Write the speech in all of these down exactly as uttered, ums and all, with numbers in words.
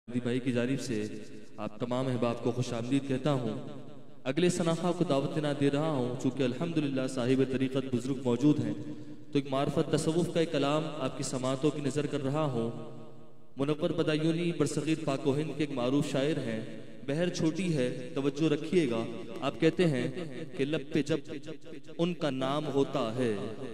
دی بھائی کی جانب سے آپ تمام احباب کو خوش آمدید کہتا ہوں۔ اگلے سناخہ کو دعوت نہ دے رہا ہوں چونکہ الحمدللہ صاحب طریقت بزرگ موجود ہیں، تو ایک معرفت تصوف کا ایک کلام آپ کی سماعتوں کی نظر کر رہا ہوں۔ منور بدایونی برصغیر پاک و ہند کے ایک معروف شاعر ہیں، بہر چھوٹی ہے توجہ رکھیے گا۔ آپ کہتے ہیں کہ لب پہ جب ان کا نام ہوتا ہے،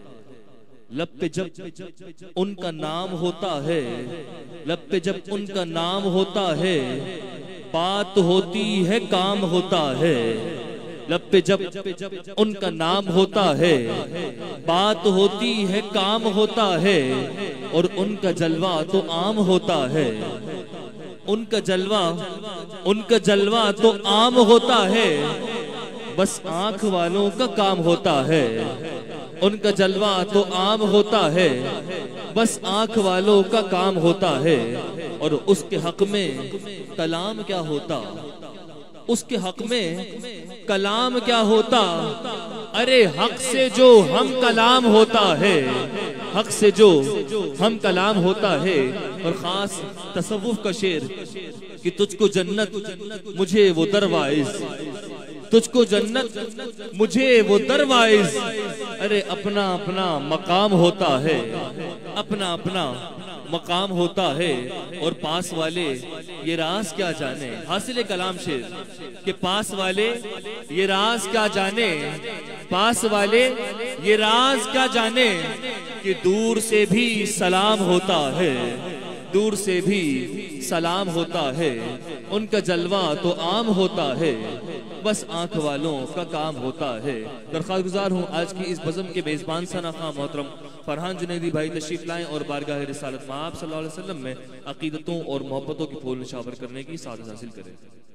لب پہ جب ان کا نام ہوتا ہے، لب پہ جب ان کا نام ہوتا ہے، بات ہوتی ہے کام ہوتا ہے۔ لب پہ جب ان کا نام ہوتا ہے، بات ہوتی ہے کام ہوتا ہے، اور ان کا جلوہ تو عام ہوتا ہے۔ ان کا جلوہ ان کا جلوہ تو عام ہوتا ہے، بس آنکھ والوں کا کام ہوتا ہے۔ ان کا جلوہ تو عام ہوتا ہے، بس آنکھ والوں کا کام ہوتا ہے۔ اور اس کے حق میں کلام کیا ہوتا، اس کے حق میں کلام کیا ہوتا، ارے حق سے جو ہم کلام ہوتا ہے، حق سے جو ہم کلام ہوتا ہے۔ اور خاص تصوف کا شعر کہ تجھ کو جنت مجھے وہ دروائز، تجھ کو جنت مجھے وہ دروائز، ارے اپنا اپنا مقام ہوتا ہے، اپنا اپنا مقام ہوتا ہے۔ اور پاس والے یہ راز کیا جانے، حاصل کلام شعر کہ پاس والے یہ راز کیا جانے، پاس والے یہ راز کیا جانے، کہ دور سے بھی سلام ہوتا ہے، دور سے بھی سلام ہوتا ہے۔ ان کا جلوہ تو عام ہوتا ہے، بس آنکھ والوں کا کام ہوتا ہے۔ درخواست گزار ہوں آج کی اس بزم کے میزبان سناخواں محترم فرحان جنیدی بھائی تشریف لائیں اور بارگاہ رسالت میں آپ صلی اللہ علیہ وسلم میں عقیدتوں اور محبتوں کی پھول نشاور کرنے کی سعادت حاصل کریں۔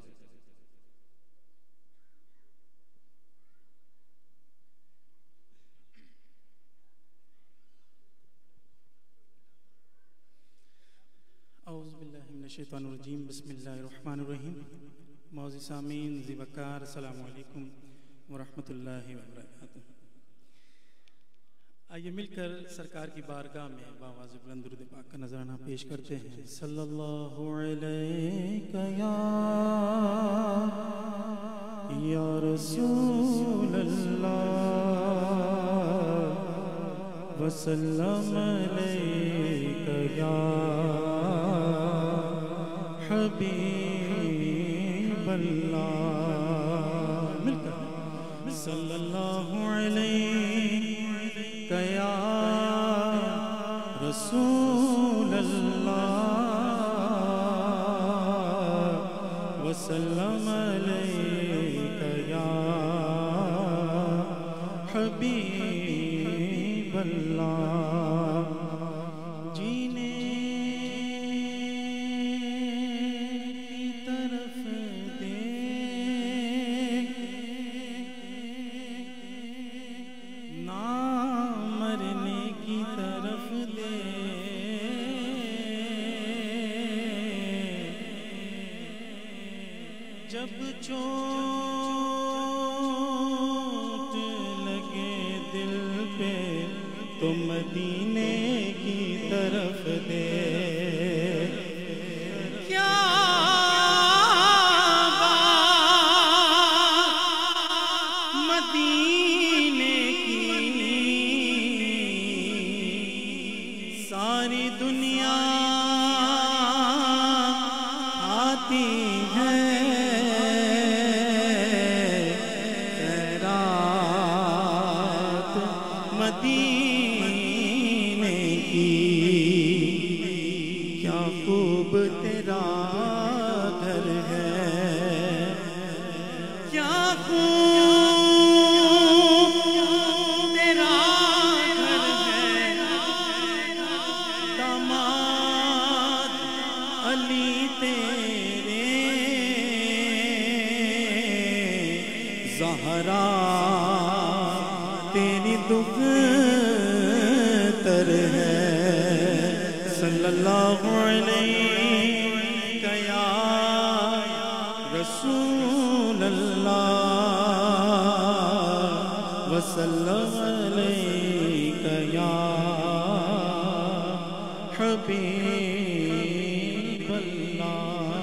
اعوذ باللہ من الشیطان الرجیم، بسم اللہ الرحمن الرحیم۔ معزز سامعین ذی وقار، السلام علیکم ورحمۃ اللہ وبرکاتہ۔ آئیے مل کر سرکار کی بارگاہ میں باواز بلند درود پاک کا نذرانہ پیش کرتے ہیں۔ صلی اللہ علیہ یا یا رسول اللہ وسلم علیہ یا حبیب اللہ۔ مل کر صلی اللہ علیہ یا رسول اللہ وسلم علیہ یا حبیب اللہ۔ جینے کی طرف دے نا مرنے کی طرف دے، جب چوٹ لگے دل پہ تو مدینے کی طرف دے۔ کیا بات مدینے کی، ساری دنیا آتی ہے خیرات مدینے کی۔ کیا خوب تیرا گھر ہے، کیا خوب تیرا گھر ہے، داماد علی تیرے زہرا تیری دختر ہے۔ صلی اللہ علیہ یا رسول اللہ وسلم علیہ یا حبیب اللہ۔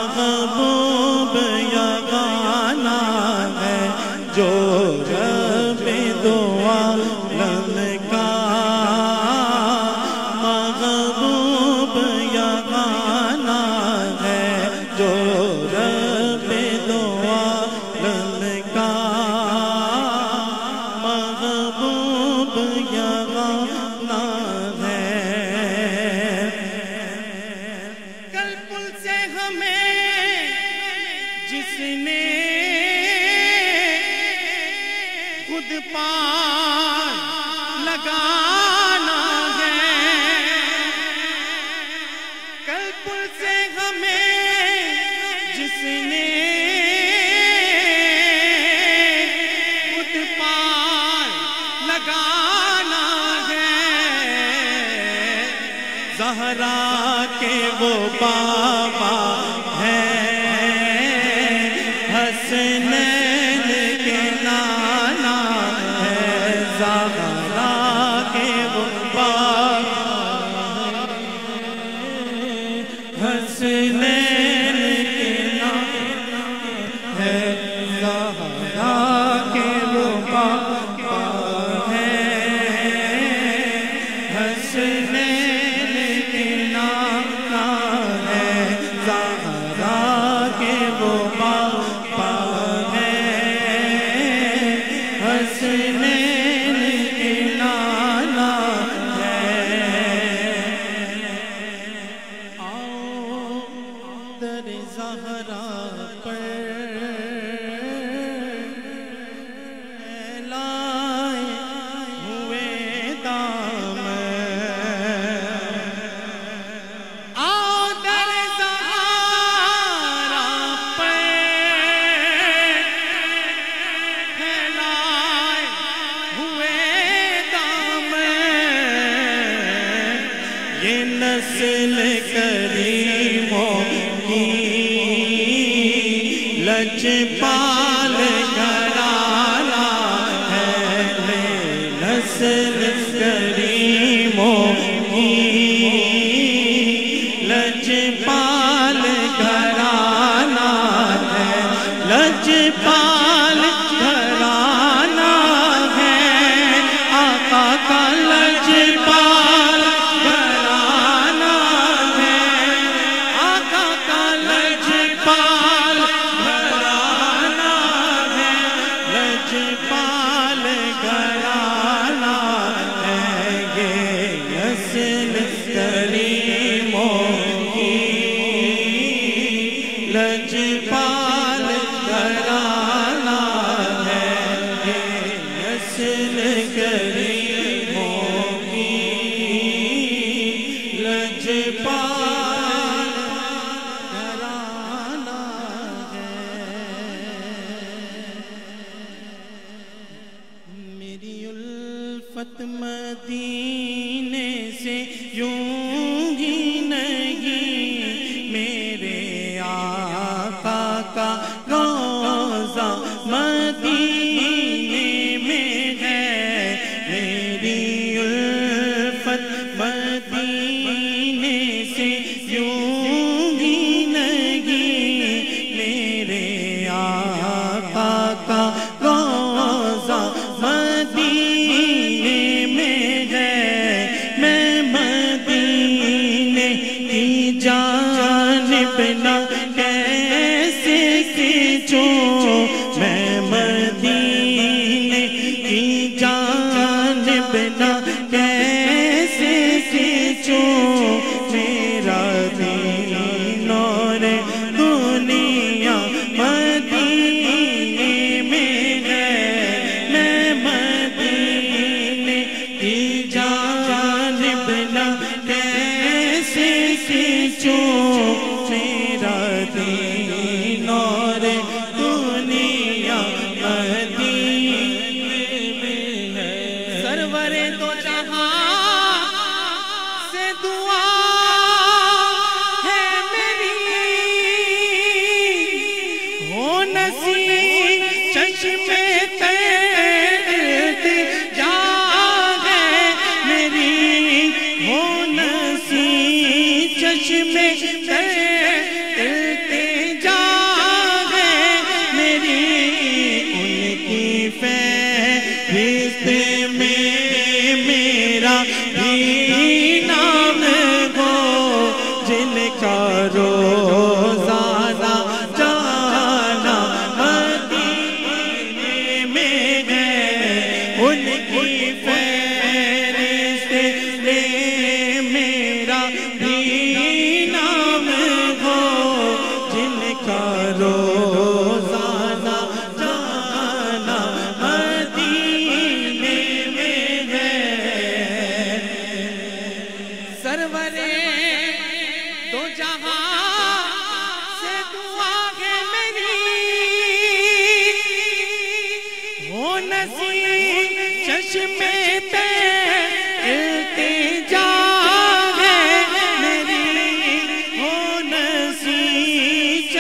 محبوب یگانہ ہے جو رب دو عالم کا محبوب یگانہ ہے جو رب دو عالم کا محبوب یگانہ ہے کل پل سے ہمیں جس نے خود پار لگانا ہے کل پل سے ہمیں جس نے خود پار لگانا ہے زہرا کے وہ بابا ہے حسنین کے نانا ہے زہرا کے وہ بابا حسنین کے نانا ہے زہرا کے وہ بابا ہے حسنین کے نانا ہے زہرا کے وہ بابا ہے حسنین کے نانا ہے آؤ در زہرا پر لائے ہوئے دامن آؤ در زہرا پر پھیلائے ہوئے دامن یہ نسل کریموں کی لجپال گھرانہ ہے لے نسل کریموں کی لجپال گھرانہ ہے لجپال گھرانہ ہے آقا کا لجپال گھرانہ ہے آقا کا لجپال گھرانہ ہے لجپال گھرانہ ہے یہ نسل کریموں کی لجپال گھرانہ ہے یہ نسل کریموں کی لجپال گھرانہ ہے میری الفت مدینے سے یوں ہی نہیں میرے آقا کا روضہ مدینے میں ہے میری الفت مدینے سے یوں ہی نہیں میرے آقا کا روضہ مدینے میں ہے میں مدینے کی جانب نہ کیسے کھینچوں میں مدینے کی جانب نہ کیسے کھینچوں میرا دین اور دنیا مدینے میں ہے میں مدینے کی جانب نہ کیسے کھینچوں میرا دین اور دنیا مدینے میں ہے سرور دو جہاں سے دعا ہے میری ہو نصیب چشم ترد جا ہے میری ہو نصیب چشم ترد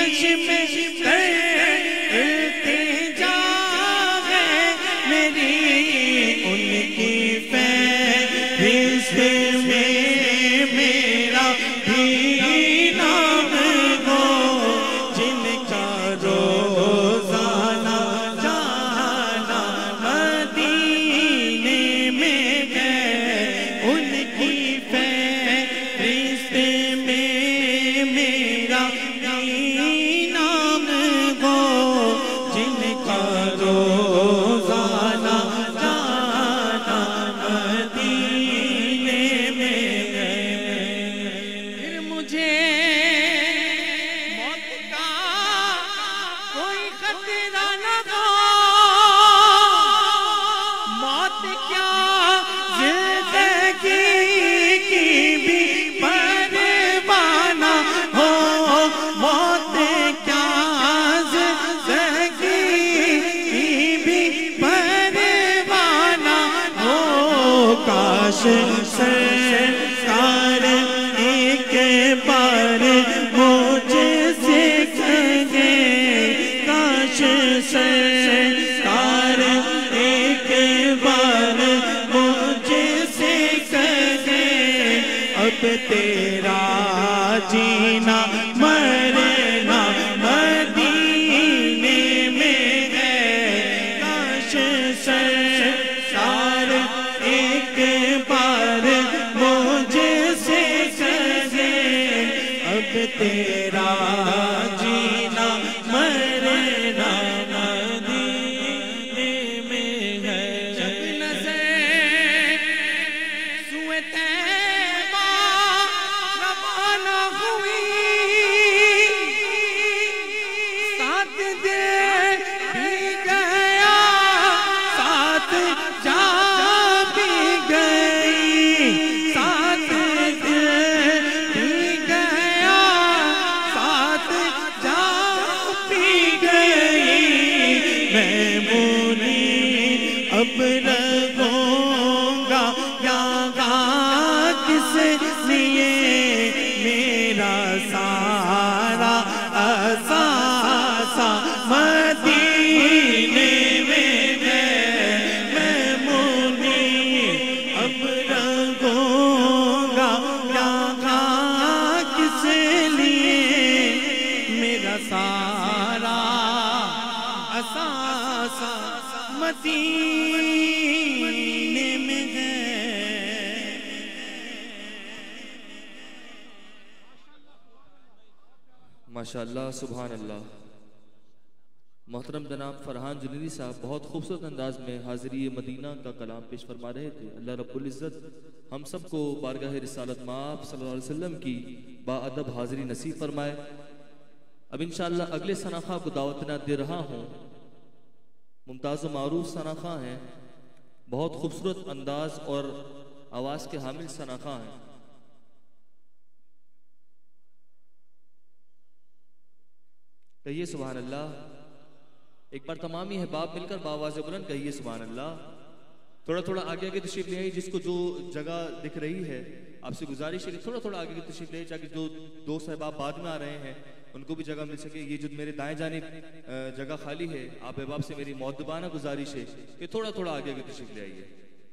عرش میں التجا ہے میری، ان کی فہرست میں میرا بھی نام ہو، جن کا روزانہ جانا مدینے میں ہے، ان کی فہرست میں میرا بھی نام ہو، جن کا روزانہ جانا مدینے میں ہے۔ پھر مجھے موت کا کوئی خطرہ نہ ہو، موت کیا زندگی کی بھی پرواہ نہ ہو، موت کیا زندگی کی بھی پرواہ نہ ہو، کاش سرکار ایک بار مجھے سے کہے، کاش سرکار ایک بار مجھے سے کہے، اب تیرا جینا مرنا مدینے میں ہے، کاش سرکار ایک بار مجھے سے کہے، اب تیرا جینا مرنا مدینے میں ہے۔ جب نظر سوئے طیبہ روانہ ہوئی، ساتھ دل بھی گیا، ساتھ جا بھی گئی، ساتھ دل بھی گیا، ساتھ جا بھی گئی، میں مونی اب رہوں گا یہاں کس لیے، میرا سارا اثاثہ مدینے میں ہے، میں مونی اب رہوں گا یہاں کس لیے، میرا سارا اثاثہ مدینے میں ہے۔ ماشاءاللہ، سبحان اللہ۔ محترم جناب فرحان جنیدی صاحب بہت خوبصورت انداز میں حاضری مدینہ کا کلام پیش فرما رہے تھے۔ اللہ رب العزت ہم سب کو بارگاہ رسالت مآب صلی اللہ علیہ وسلم کی با ادب حاضری نصیب فرمائے۔ اب انشاءاللہ اگلے ثناخواہ کو دعوت نہ دے رہا ہوں، ممتاز و معروف ثناخواہ ہیں، بہت خوبصورت انداز اور آواز کے حامل ثناخواہ ہیں۔ کہیے سبحان اللہ۔ ایک بار تمام ہی احباب مل کر باواز بلند کہیے سبحان اللہ۔ تھوڑا تھوڑا آگے آگے تشریف لے آئیے، جس کو جو جگہ دکھ رہی ہے آپ سے گزارش ہے کہ تھوڑا تھوڑا آگے تشریف لے آئیے، تاکہ جو دو احباب بعد میں آ رہے ہیں ان کو بھی جگہ مل سکے۔ یہ جو میرے دائیں جانب جگہ خالی ہے، آپ احباب سے میری مؤدبانہ گزارش ہے کہ تھوڑا تھوڑا آگے آگے تشریف لے آئیے۔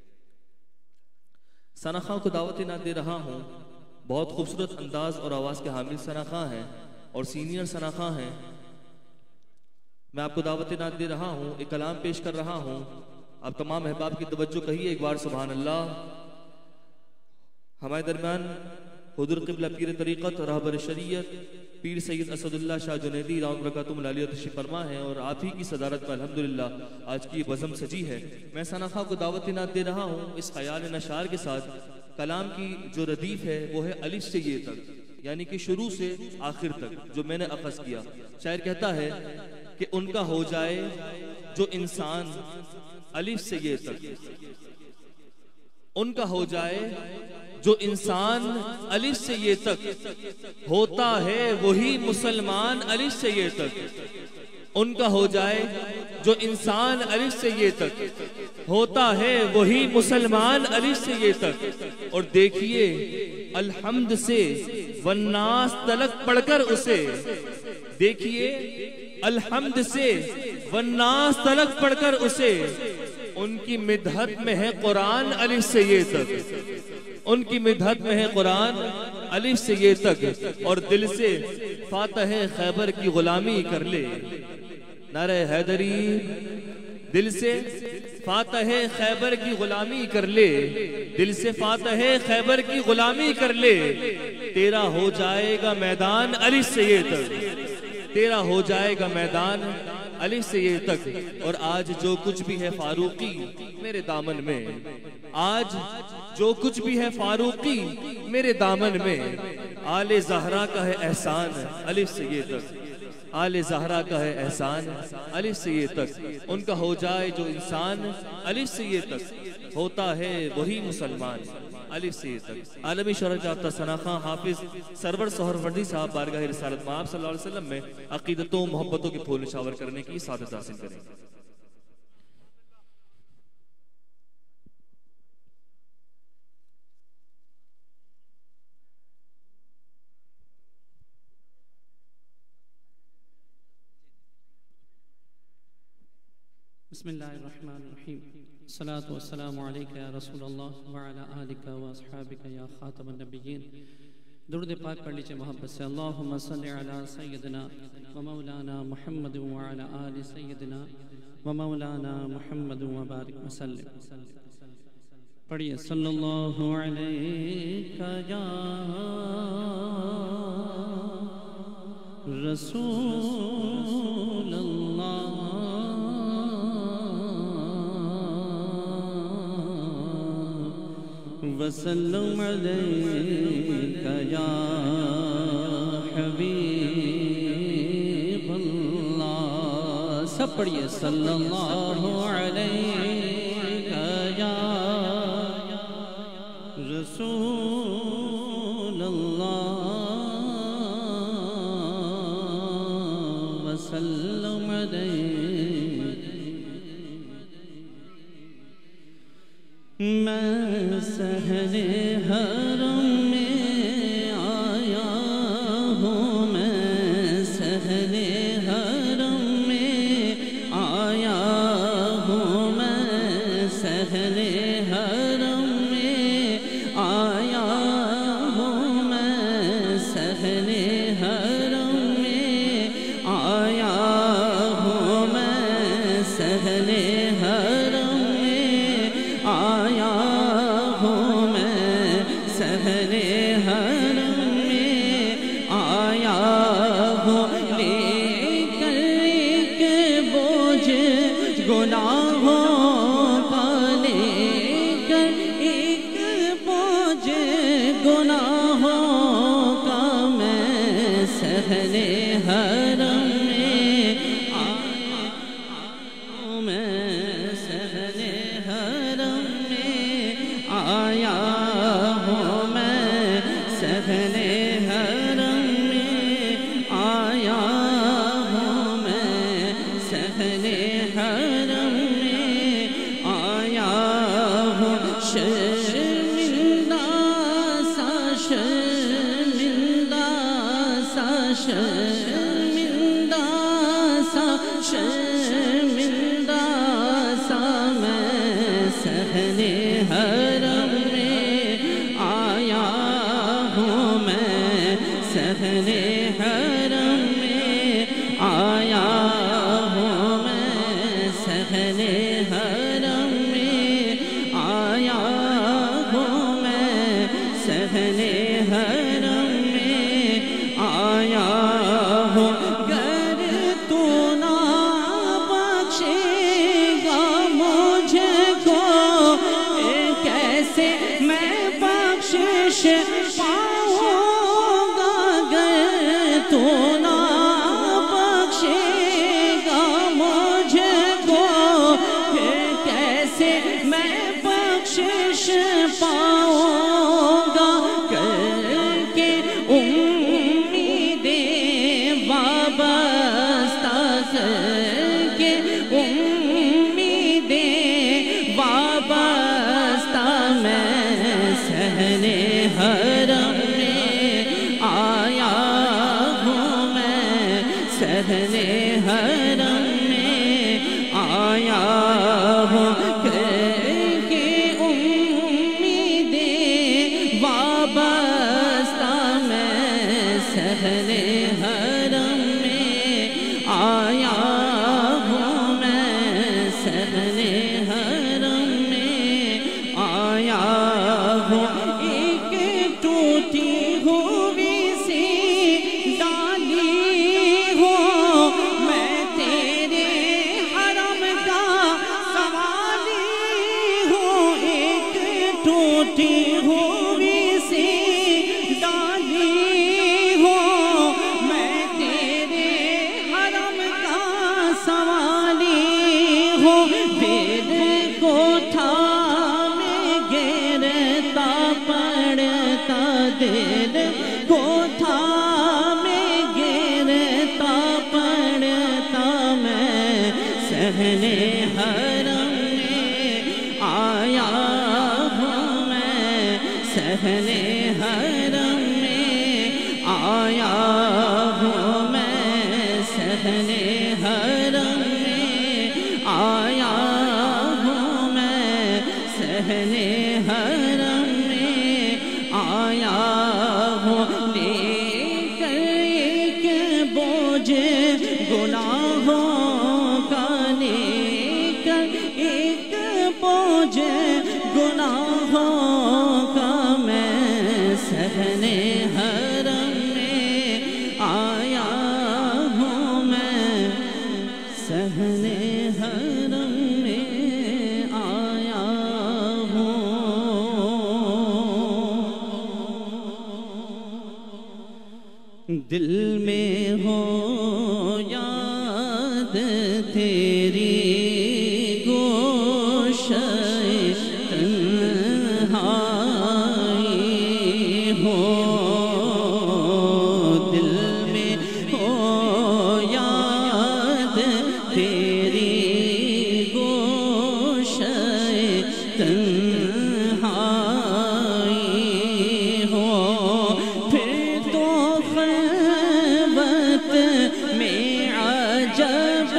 ثناخواہ کو دعوت نہ دے رہا ہوں، بہت خوبصورت انداز اور آواز کے حامل ثناخواہ ہیں اور سینئر ثناخواہ ہیں۔ میں آپ کو دعوت نہ دے رہا ہوں، ایک کلام پیش کر رہا ہوں۔ آپ تمام احباب کی توجہ کہیے ایک بار سبحان اللہ۔ ہمارے درمیان حضور قبلہ پیر طریقت رہبر شریعت پیر سید اسد اللہ شاہ جنیدی رام برکاتم العالیہ تشریف فرما ہے، اور آپ ہی کی صدارت میں الحمدللہ آج کی یہ بزم سجی ہے۔ میں ثناخواہ کو دعوت نہ دے رہا ہوں اس خیال نشار کے ساتھ۔ کلام کی جو ردیف ہے وہ ہے الف سے یہ تک، یعنی کہ شروع سے آخر تک جو میں نے اخذ کیا۔ شاعر کہتا ہے کہ ان کا ہو جائے جو انسان الف سے یہ تک، ان کا ہو جائے جو انسان الف سے یہ تک، ہوتا ہے وہی مسلمان الف سے یہ تک۔ ان کا ہو جائے جو انسان الف سے یہ تک، ہوتا ہے وہی مسلمان الف سے یہ تک۔ اور دیکھیے الحمد سے والناس تلک پڑھ کر اسے دیکھیے الحمد سے والناس تلک پڑھ کر اسے ان کی مدحت میں ہے قرآن الف سے یہ تک، ان کی مدحت میں ہے قرآن الف سے یہ تک، اور دل سے فاتح خیبر کی غلامی کر لے، نعرہ حیدری، دل سے فاتح خیبر کی غلامی کر لے، دل سے فاتح خیبر کی غلامی کر لے، تیرا ہو جائے گا میدان الف سے یہ تک، تیرا ہو جائے گا میدان الف سے یہ تک۔ اور آج جو کچھ بھی ہے فاروقی میرے دامن میں، آج جو کچھ بھی ہے فاروقی میرے دامن میں، آل زہرا کا ہے احسان الف سے یہ تک، آل زہرا کا ہے احسان الف سے یہ تک، ان کا ہو جائے جو انسان الف سے یہ تک، ہوتا ہے وہی مسلمان الف سے یہ تک۔ عالمی شہرت یافتہ ثنا خان حافظ سرور سہروردی صاحب بارگاہ رسالت میں آپ صلی اللہ علیہ وسلم میں عقیدتوں محبتوں کے پھول نشاور کرنے کی سعادت حاصل کریں۔ بسم اللہ الرحمن الرحیم، الصلاة والسلام علیکہ یا رسول اللہ وعلی آلکہ و اصحابکہ یا خاتم النبیین۔ درود پاک پڑھ لیجئے محبت سے، اللہم صلی علی سیدنا و مولانا محمد وعلی آل سیدنا و مولانا محمد و بارک وسلم۔ پڑھئے صلی اللہ علیکہ یا رسول اللہ وسلم علیکہ یا حبیب اللہ۔ سب پڑھئے صلی اللہ علیکہ یا رسول اللہ وسلم علیکہ۔ میں سہن حرم میں آیا ہوں، میں سہن حرم میں آیا ہوں، میں سہن حرم میں آیا ہوں، میں سہن حرم میں آیا ہوں، میں سہن حرم آیا ہوں، میں سہن حرم میں آیا ہوں، لے کر ایک بوجھ گناہوں کا، لے کر ایک بوجھ گناہوں کا، میں سہن حرم میں آیا ہوں، میں سہن حرم میں آیا ہوں، میں سہن حرم میں آیا ہوں، میں سہن حرم میں آیا ہوں، شرمندہ سا شرمندہ سا شرمندہ سا شرمندہ سا میں سہن حرم میں آیا ہوں، میں سہن حرم میں آیا ہوں، میں سہن حرم میں آیا ہوں، میں سہن حرم میں آیا ہوں۔ گر تو نہ صحن حرم میں آیا ہوں کر کے امیدیں وابستہ میں صحن حرم میں آیا ہوں میں صحن حرم میں آیا ہوں ایک ٹوٹی ہوئی سی ڈالی ہوں میں تیرے حرم کا سوالی ہوں ایک ٹوٹی ہوئی سی ڈالی ہوں میں تیرے حرم کا سوالی ہوں دل کو تھامے گرتا پڑتا دل کو تھامے گرتا پڑتا میں صحن حرم میں آیا ہوں میں صحن حرم میں آیا ہوں میں صحن حرم میں آیا ہوں میں صحن حرم میں آیا ہوں لے کر ایک بوجھ گناہوں کا لے کر ایک بوجھ گناہوں کا میں صحن حرم میں آیا ہوں میں صحن حرم میں آیا ہوں دل میں ہو یاد تیری گوشہ تنہائی ہو دل میں ہو یاد تیری گوشہ تنہائی ہو پھر تو خلوت میں عجب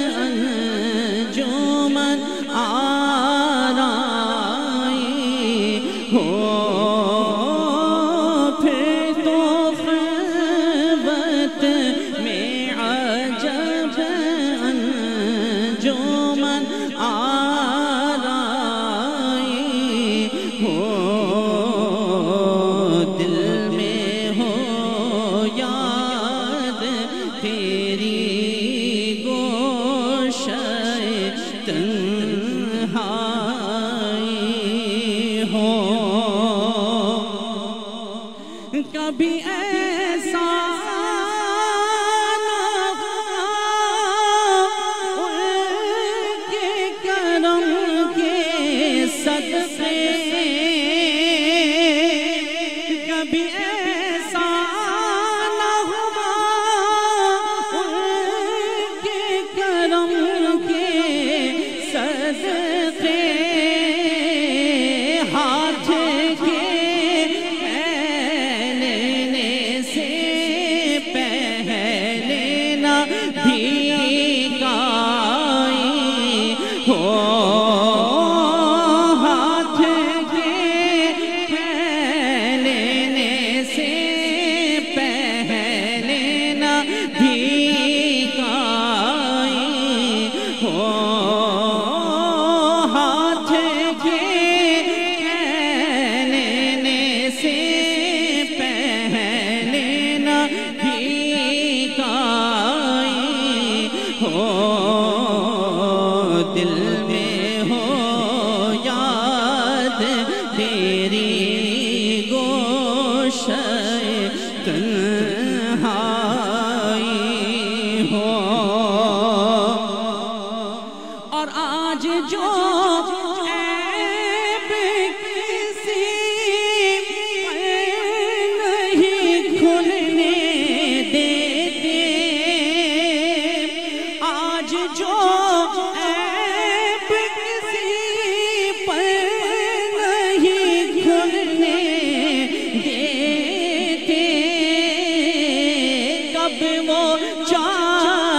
انجمن آرائی ہو پھر تو خلوت میں عجب انجمن آرائی ہو دل میں ہو یاد تیری گوشہ تنہائی ہو کبھی ایسا نہ ہوا ان کے کرم کے صدقے کبھی ایسا نہ ہوا ان کے کرم کے صدقے ہاتھ کے پہلنے سے پہلے نہ بھیکائی ہو ہاتھ کے پہلنے سے پہلے نہ بھیکائی ہو ہاتھ کے پہلنے سے پہلے نہ بھیکائی ہو دل میں ہو یاد تیری گوشہ تنہائی ہو اور آج جو عیب کسی پر نہیں کھلنے دیتے آج جو عیب کسی پر نہیں کھلنے دیتے کب وہ چاہ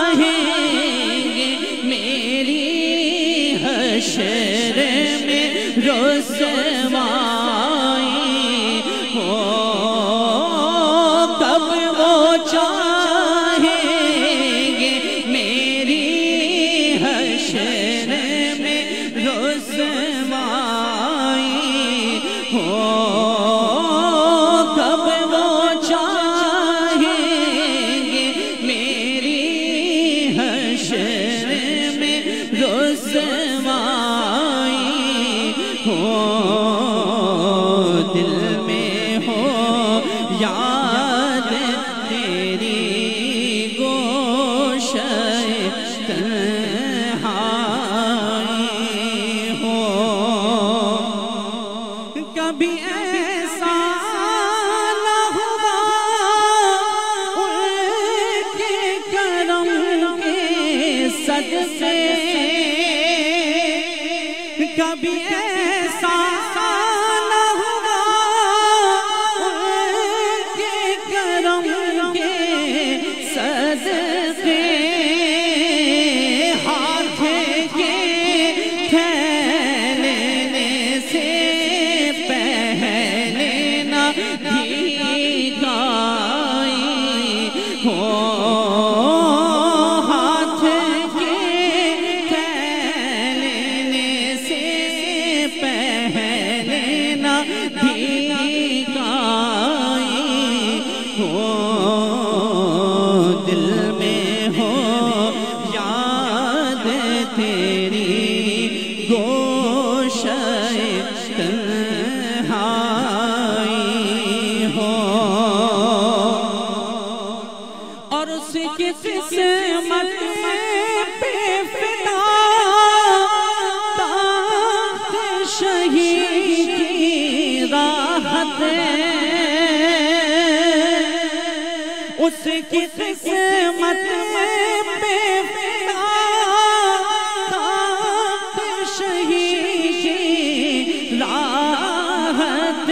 رسوائی ہو دل میں ہو یاد تیری گوشہ تنہائی ہو کبھی ایسا نہ ہوا ان کے کرم کے صدقے کبھی ایسا نہ ہوا ان کے کرم کے صدقے ہاتھ کے تھیلے سے پہلے نہ بھیگائی ہو ہاتھ کے تھیلے سے پہلے نہ بھیگائی ہو دل میں ہو یاد تیری گوشہ تنہائی ہو اور اس کی قسمت پہ فدا تاخت شہید کی راحت اس کی قسمت میں بے فدا تاخت شہید کی راحت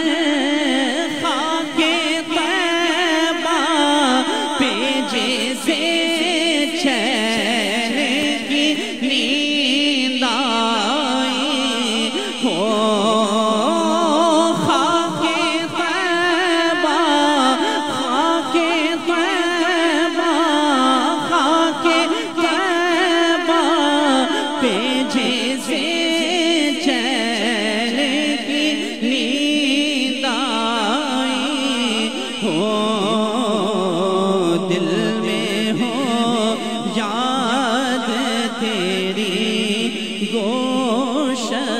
خاک طیبہ پہ جیسے چین کی نیند آئی ہو خاک طیبہ خاک طیبہ خاک طیبہ پہ جیسے چین کی نیند آئی ہو دل میں ہو یاد تیری گوشہ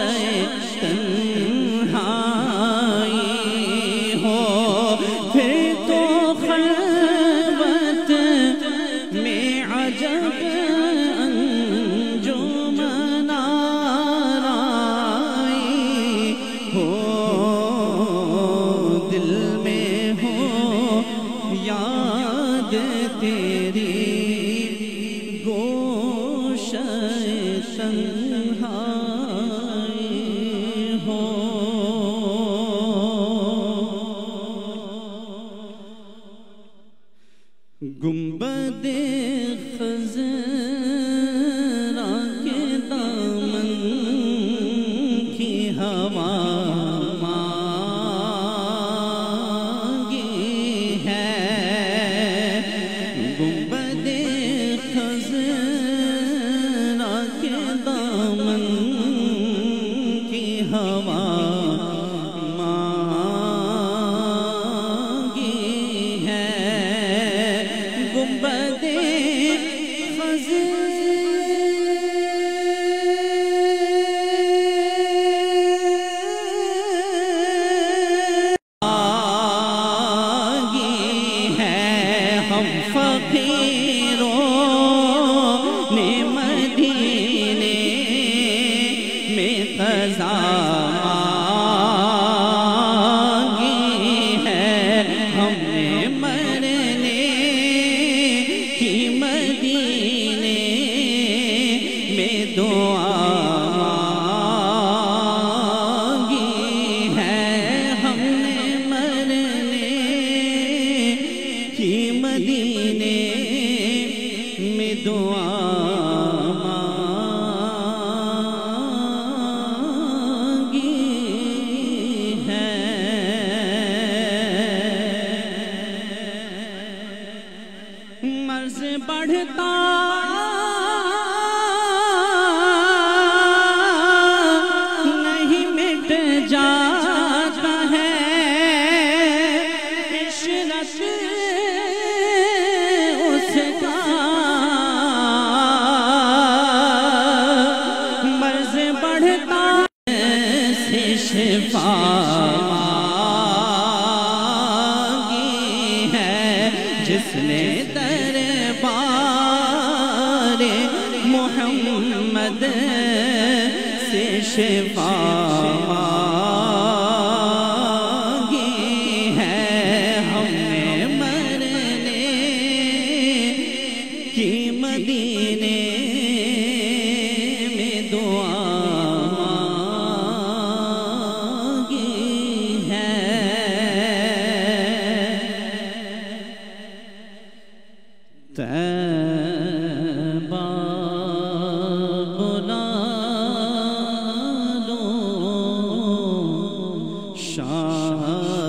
تنہائی ہو پھر تو خلوت میں عجب انجمن آرائی ہو دل میں ہو یاد تیری گوشہ تنہائی ہو گنبد خضرا کے دامن کی ہوا مانگی ہے گنبد خضرا کے دامن کی ہوا مانگی ہے گنبد فقیروں نے مدینے میں قضا مانگی ہے ہم نے مرنے کی مدینے میں دعا مانگی ہے ہم نے مرنے کی مدینے میں دعا مانگی ہے مرض بڑھتا نہیں مٹ جاتا ہے عشرت اس کا محمد سے شفا مانگی ہے، ہم نے مرنے کی مدینے میں دعا مانگی ہے۔ طیبہ بلا لو شاہ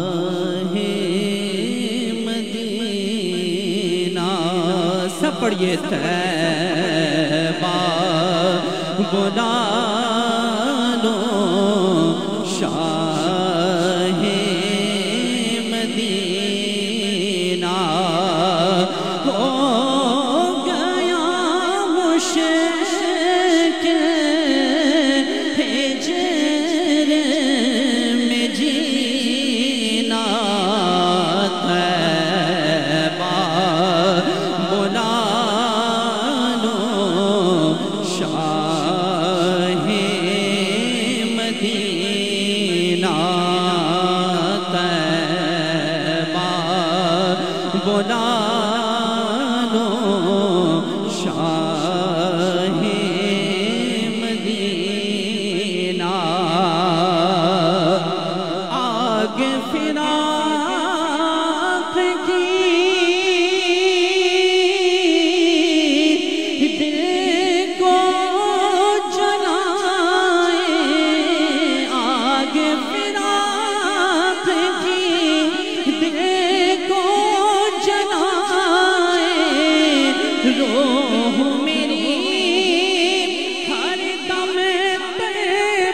مدینہ، سب پڑھئے طیبہ بلا لو شاہ مدینہ، ہو گیا مشکل ہجر میں جینا، طیبہ بلا لو شاہ مدینہ، طیبہ بلا لو شاہ مدینہ، آگ فراق کی دل کو جلائے، آگ فراق کی دل کو جلائے، روح میری ہر دم تڑپائے،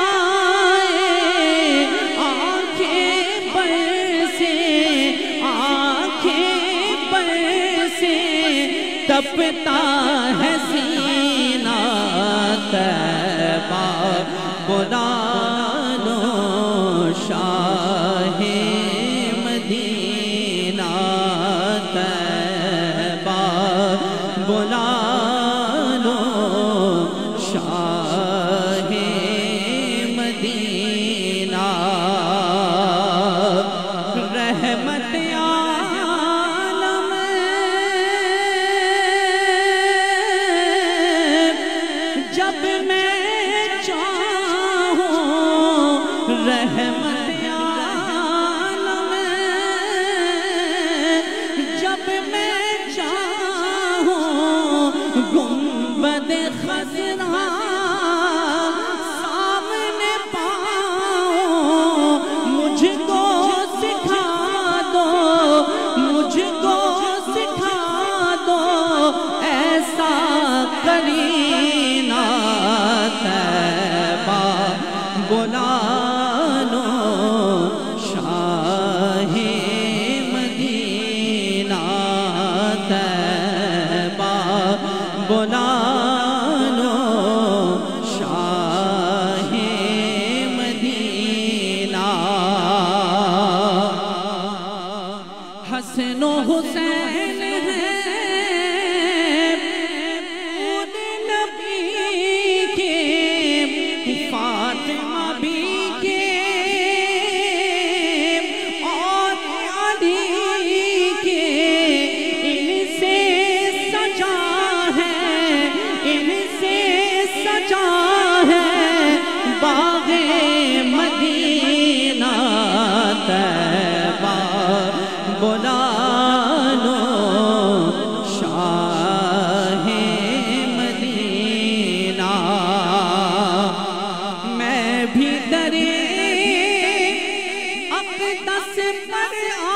آنکھیں پر سے آنکھیں پر سے تپتا ہے سینہ، طیبہ بلا لو شاہ مدینہ، طیبہ بلا لو شاہ مدینہ، رحمت عالم جب میں چاہوں، رحمت عالم جب میں چاہوں، گنبد خضرا سامنے پاؤں، مجھ کو سکھا دو مجھ کو سکھا دو ایسا کرینہ، طیبہ بلا لو شاہ مدینہ، طیبہ بلا لو شاہ مدینہ، حسن و حسین ہیں خود نبی کے، فاطمہ بھی کے اور علی کے، ان سے سجا ہے ان سے سجا ہے باغ مدینہ، طیبہ بلا لو شاہ مدینہ، میں بھی درے اقدس پر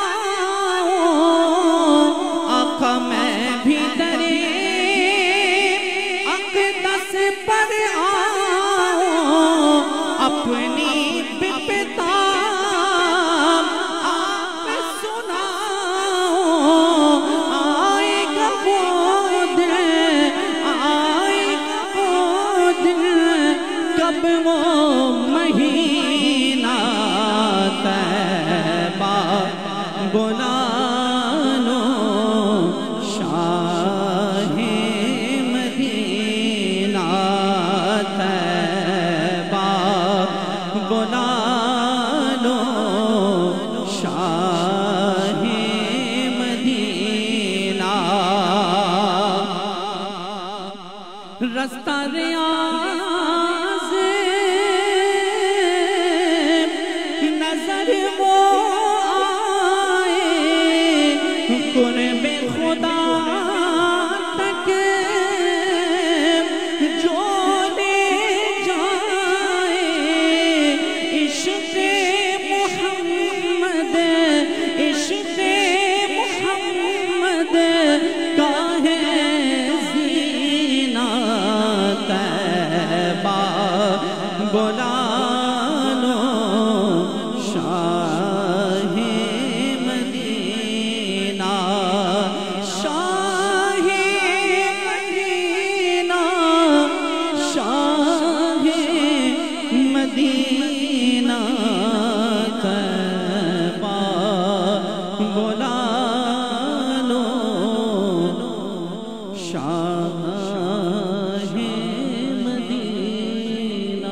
آؤں، آقا میں بھی درے اقدس پر آؤں، اپنی بپتا آپ سناؤں، آئے گا وہ دن آئے گا وہ دن کب وہ مہینہ، طیبہ بلا لو شاہ مدینہ، رستہ ریاض نظر وہ آئے قرب خدا تک جو لے جائے عشق محمد عشق محمد کا ہے زینہ طیبہ بلا لو شاہ مدینہ شاہ مدینہ شاہ مدینہ طیبہ بلا لو شاہ مدینہ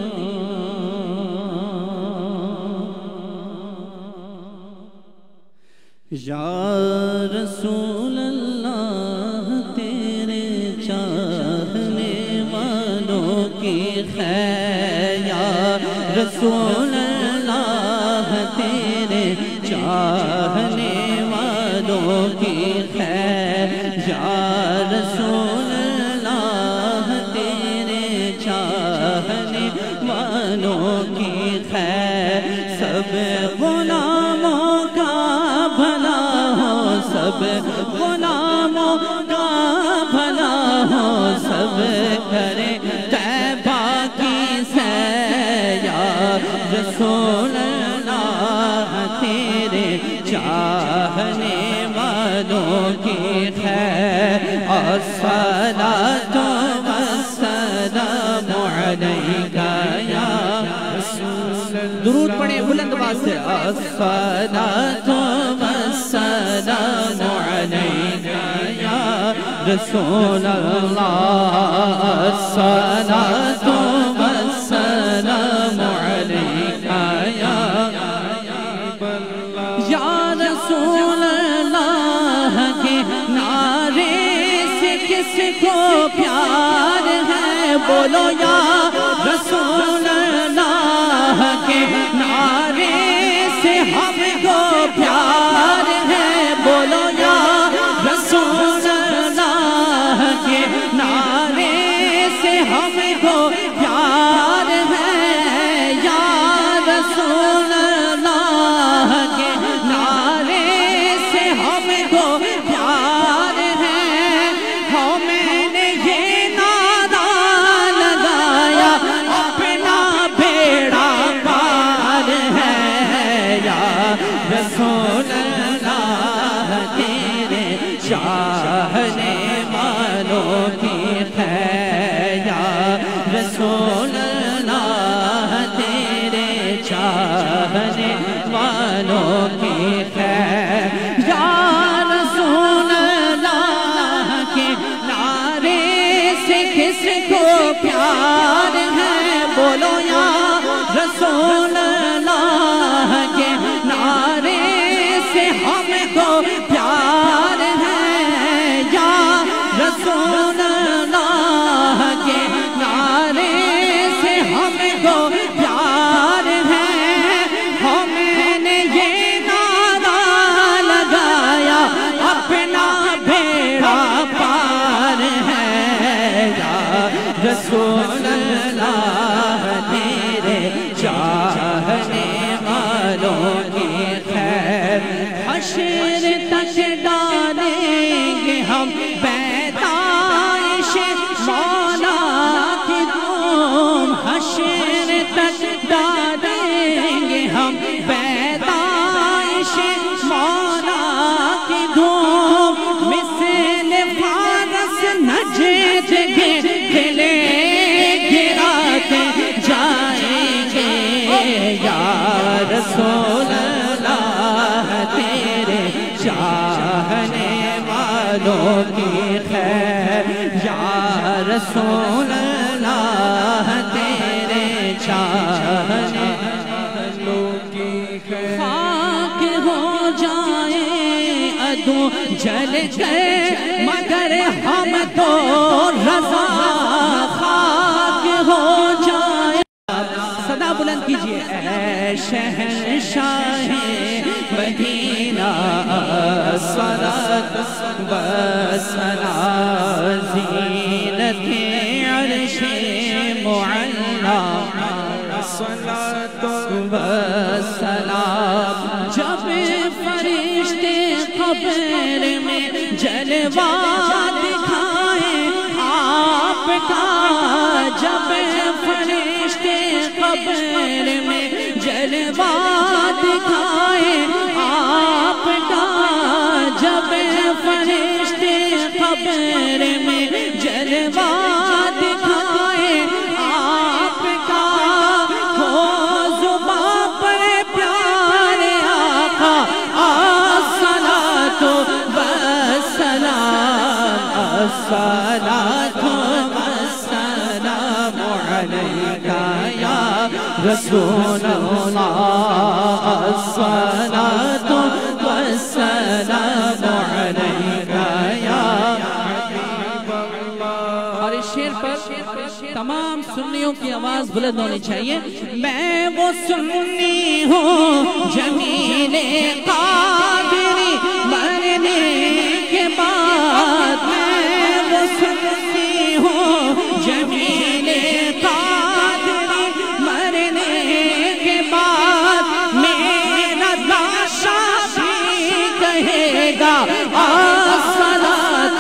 یا رسول اللہ تیرے چاہنے والوں کی خیر یا رسول اللہ تیرے چاہنے والوں کی خیر یا رسول اللہ تیرے چاہنے والوں کی خیر سب غلاموں کا بھلا ہو سب غلاموں کا بھلا ہو سب کرے طیبہ کی سیر یا رسول اللہ تیرے چاہنے والوں کی خیر الصلاۃ والسلام علیک یا درود پڑھیں بلند آواز سے الصلاۃ والسلام علیک یا رسول اللہ الصلاۃ والسلام علیک یا یا رسول اللہ کے نعرے سے کس کو پیار ہے بولو یا رسول اللہ کے نعرے سے ہم کو پیار ہے بولو یا رسول اللہ کے نعرے سے ہم کو پیار ہے یا رسول اللہ کے نعرے سے ہم کو پیار ہے ہاں میں نے یہ نعرہ لگایا اپنا بیڑا پار ہے یا رسول اللہ تیرے چاہنے والوں کی خیر یا رسول اللہ تیرے چاہنے والوں کی خیر یا رسول اللہ کے نعرے سے کس کو پیار ہے بولو یا رسول اللہ کے نعرے سے ہم کو پیار ہے یا رسول اللہ کے نعرے سے ہم کو پیار ہے ہاں میں نے یہ نعرہ لگایا اپنا بیڑا پار ہے یا رسول اللہ تیرے چاہنے والوں کی خیر حشر تک ڈالیں گے ہم پیدائش مولا کی دھوم حشر تک ڈالیں گے ہم پیدائش مولا کی دھوم مثل فارس نجد کے دلے گراتے جائیں گے یا رسول اللہ تیرے چاہنے والوں کی خیر یا رسول اللہ تیرے چاہنے والوں کی خیر خاک ہو جائے عدو جل گئے مگر ہم تو رضا الصلاۃ والسلام جب فرشتے قبر میں جلوہ دکھائیں آپ کا جب فرشتے قبر میں جلوہ دکھائیں آپ کا جب فرشتے قبر میں جلوہ دکھائیں آپ کا ہو زباں پر پیارے آقا الصلاۃ والسلام الصلاۃ والسلام علیکہ یا رسول اللہ الصلاۃ والسلام علیکہ یا حبیب اللہ۔ اور اس شعر پر تمام سنیوں کی آواز بلند ہونی چاہیے۔ میں وہ سنی ہوں جمیل قادری مرنے کے بعد میں وہ سنی ہوں جمیل قادری مرنے کے بعد میرا لاشا بھی کہے گا الصلاۃ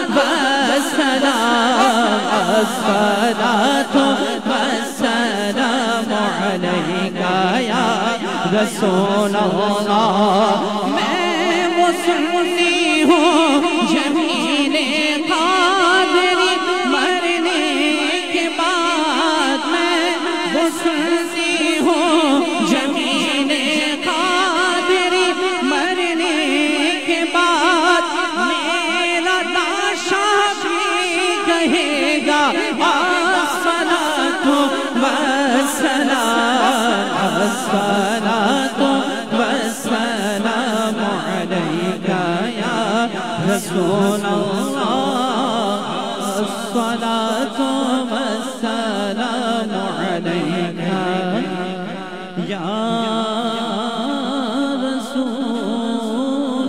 والسلام الصلاۃ والسلام علیکہ یا رسول اللہ۔ میں وہ سنی ہوں جمیل قادری مرنے کے بعد میں وہ سنی ہوں جمیل قادری مرنے کے بعد میرا لاشا بھی کہے گا الصلاۃ والسلام الصلاۃ والسلام علیکہ یا رسول اللہ الصلاۃ والسلام علیکہ یا رسول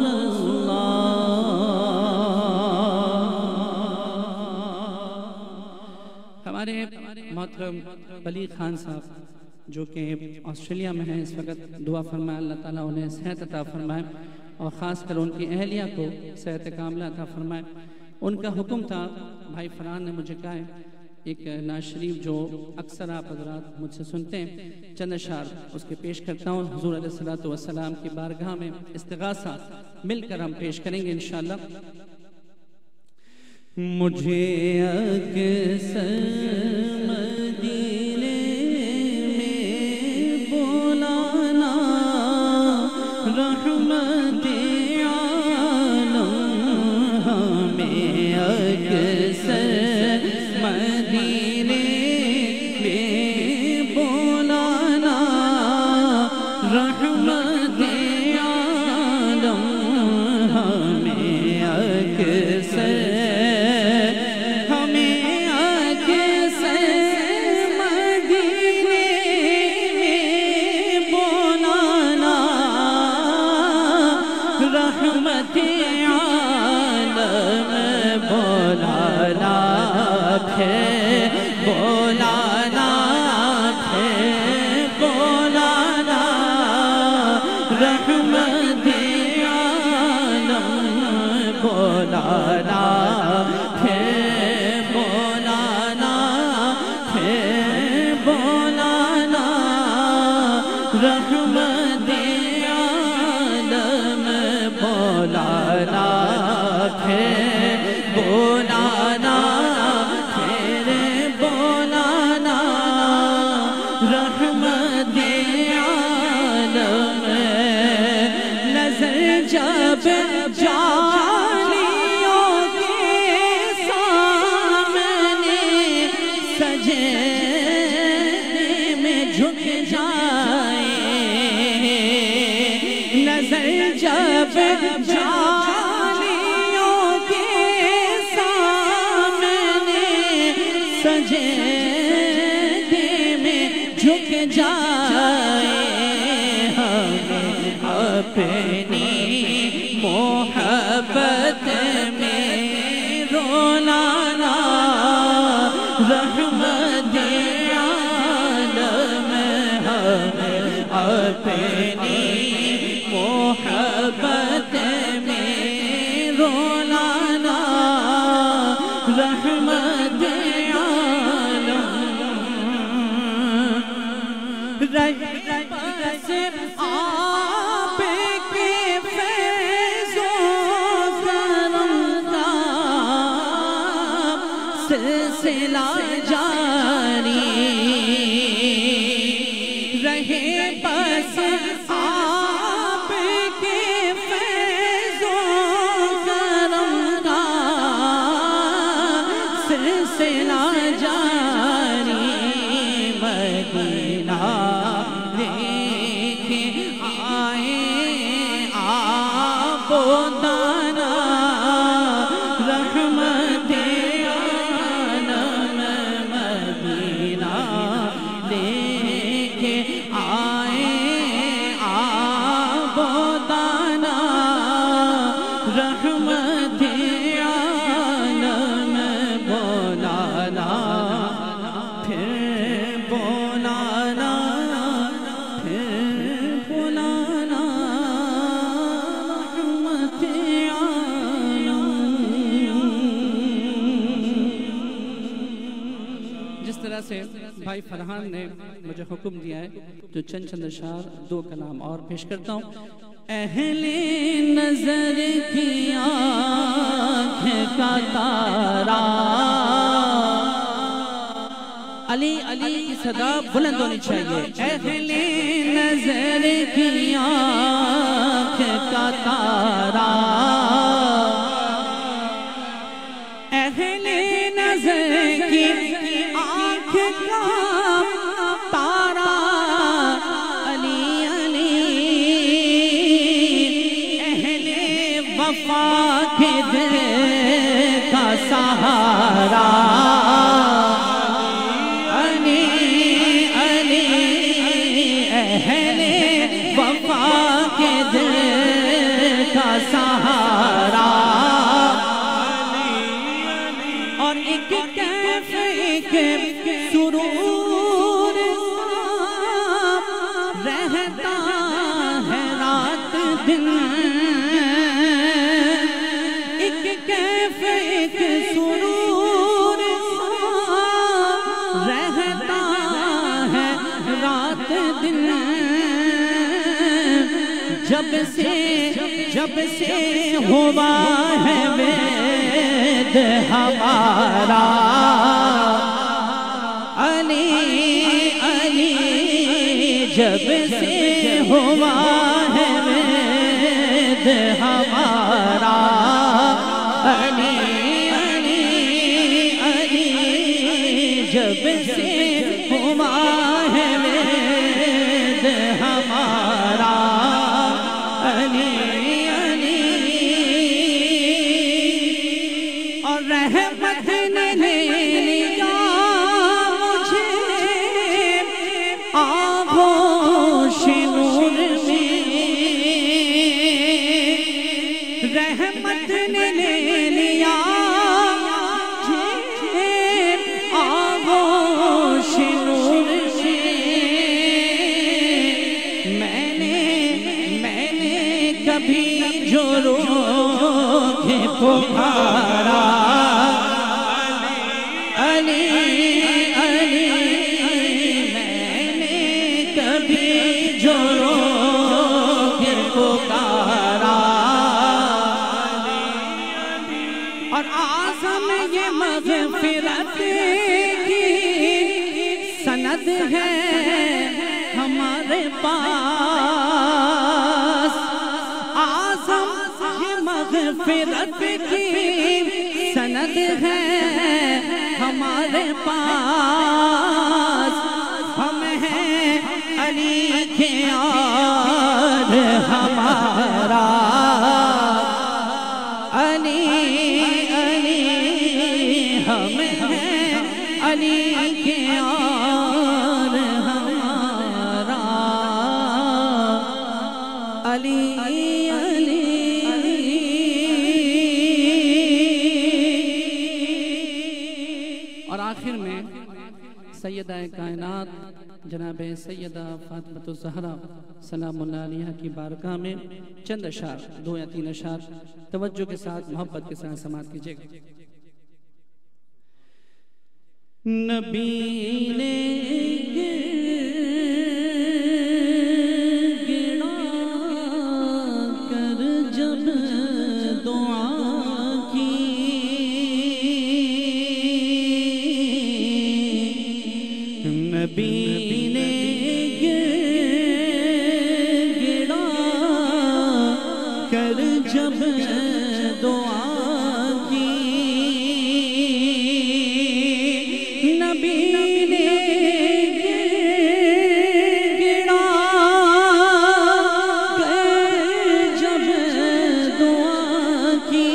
اللہ۔ ہمارے محترم بلیغ خان صاحب جو کہ آسٹریلیا میں ہیں اس وقت، دعا فرمائے اللہ تعالیٰ انہیں صحت عطا فرمائے اور خاص کر ان کی اہلیہ کو صحت کاملہ عطا فرمائے۔ ان کا حکم تھا، بھائی فرحان نے مجھے کہا ہے ایک نعت شریف جو اکثر آپ حضرات مجھ سے سنتے ہیں، چند اشعار اس کے پیش کرتا ہوں۔ حضور علیہ الصلوۃ والسلام کی بارگاہ میں استغاثہ مل کر ہم پیش کریں گے انشاءاللہ۔ مجھے اکثر مدینے میں بلانا رحمت عالم ہمیں اکثر مدینے میں بلانا رحمت عالم ہمیں اکثر رحمت عالم بولانا تھے بولانا تھے بولانا رحمت عالم بولانا تھے بولانا تھے بولانا رحمت عالم بولانا تھے بولانا تیرے بولانا رحمت عالم نظر جب جالیوں کے سامنے سجدے میں جھک جائے نظر جب جالیوں کے سامنے سجدے میں جھک جائے ہمیں اپنی محبت میں رولانا رحمت عالم رحمت عالم رہے بس آپ کے فیض و کرم کا سلسلہ جاری رہے بس آپ کے فیض و کرم کا سلسلہ جاری مدینہ دیکھ آئے آپ و دانا رحمت عالم مدینہ دیکھ آئے آپ و دانا رحمت عالم بولانا پھر بولانا پھر بولانا رحمت عالم جس طرح سے بھائی فرحان نے مجھے حکم دیا ہے تو چند چند اشعار دو کلام اور پیش کرتا ہوں اہل نظر کی آنکھ کا تارا علی علی کی صدا بلند ہونی چاہیے اہل نظر کی آنکھ کا تارا اہل نظر کی آنکھ کا تارا علی علی اہل وفا کے دل کا سہارا علی علی اہل وفا کے دل کا سہارا اور ایک کیف ایک سرور رہتا ہے رات دن ایک کیف ایک سرور رہتا ہے رات دن جب سے جب سے ہوا ہے وید ہمارا علی علی جب سے ہوا ہے وید ہمارا علی علی علی جب سے ہوا ہے وید ہمارا علی علی اور رحمت نے لے لیا مجھے آغوش نور میں رحمت نے لے لیا مجھے آغوش نور میں میں نے میں نے کبھی جو رو کے پکارا علی علی میں نے کبھی جو رو کے پکارا اور اعظم یہ مغفرت کی سند ہے ہمارے پاس اعظم یہ مغفرت کی سند ہے ہمارے پاس ہم ہیں علی کے یار ہمارا علی علی ہم ہیں علی کے یار ہمارا علی علی اور آخر میں سیدہ کائنات جناب سیدہ فاطمہ الزہرا سلام اللہ علیہ کی بارگاہ میں چند اشعار دو یا تین اشعار توجہ کے ساتھ محبت کے ساتھ سماعت کیجئے گا نبی نے گڑا کر جب دعا کی نبی نے گڑا کر جب دعا کی نبی نے گڑا کر جب دعا کی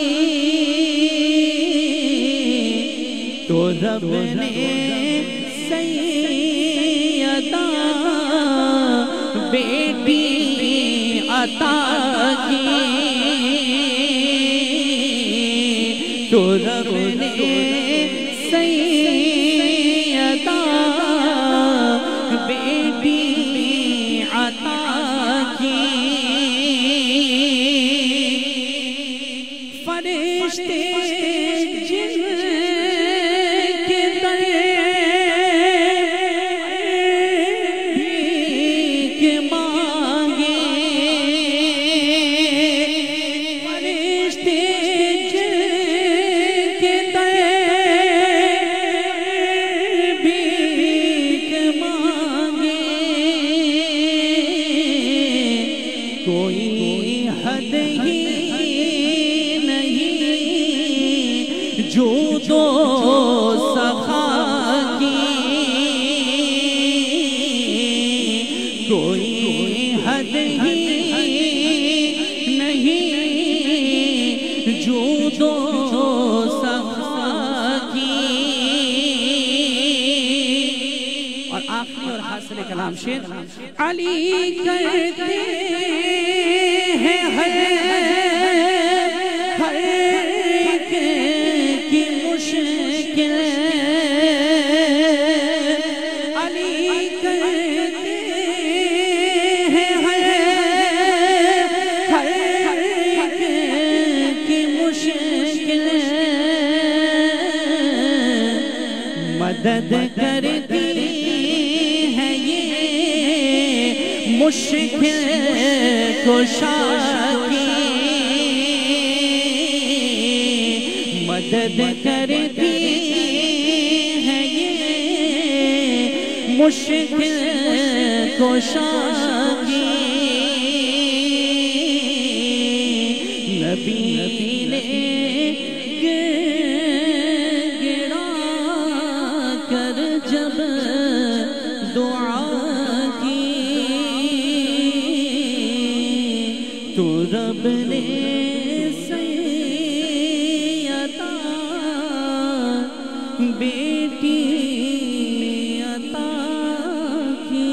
تو رب نے سیدہ بیٹی عطا کی تو رب نے سیدہ بیٹی عطا کی فرشتے جن کے بھیک مانگے فرشتے جن کے بھیک مانگے کوئی حد ہی نہیں جو دو سخا کی کوئی حد ہی نہیں جو دو سخا کی اور آخری اور حاصل کلام شیر علی کرتے ہیں ہر ہر ایک کی مشکل علی کرتے ہیں ہر ہر ایک کی مشکل مدد کرتی ہے یہ مشکل کشا کی مدد کرتی ہے یہ مشکل کشا کی نبی نے گڑا کر جب دعا کی تو رب نے سیدہ بیٹی عطا کی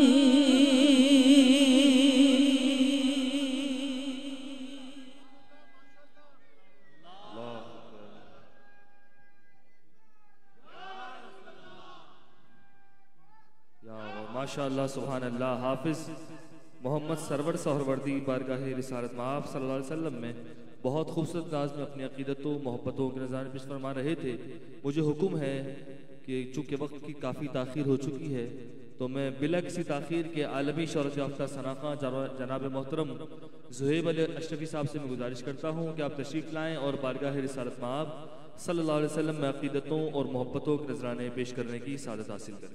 ماشاءاللہ سبحان اللہ حافظ محمد سرور سہروردی بارگاہ رسالت مآب صلی اللہ علیہ وسلم میں بہت خوبصورت انداز میں اپنی عقیدت و محبتوں کے نظارے پیش فرما رہے تھے. مجھے حکم ہے کہ چونکہ وقت کی کافی تاخیر ہو چکی ہے تو میں بلا کسی تاخیر کے عالمی شہرت یافتہ سناخواں جناب محترم زہیب علی اشرفی صاحب سے میں گزارش کرتا ہوں کہ آپ تشریف لائیں اور بارگاہ رسالت مآب صلی اللہ علیہ وسلم میں عقیدتوں اور محبتوں کے نذرانے پیش کرنے کی سعادت حاصل کریں.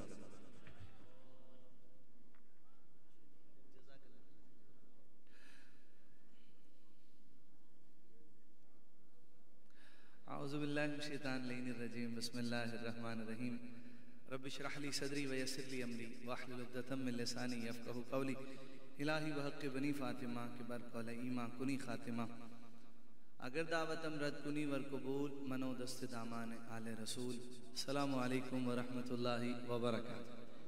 اعوذ باللہ من الشیطان الرجیم بسم اللہ الرحمن الرحیم رب اشرح لی صدری ویسر لی امری واحلل عقدۃ من لسانی یفقہوا قولی الہی بحق بنی فاطمہ کے برقول ایمان کنی خاتمہ اگر دعوت امرد کنی ور قبول منو دست دامان آل رسول. السلام علیکم ورحمۃ اللہ وبرکاتہ.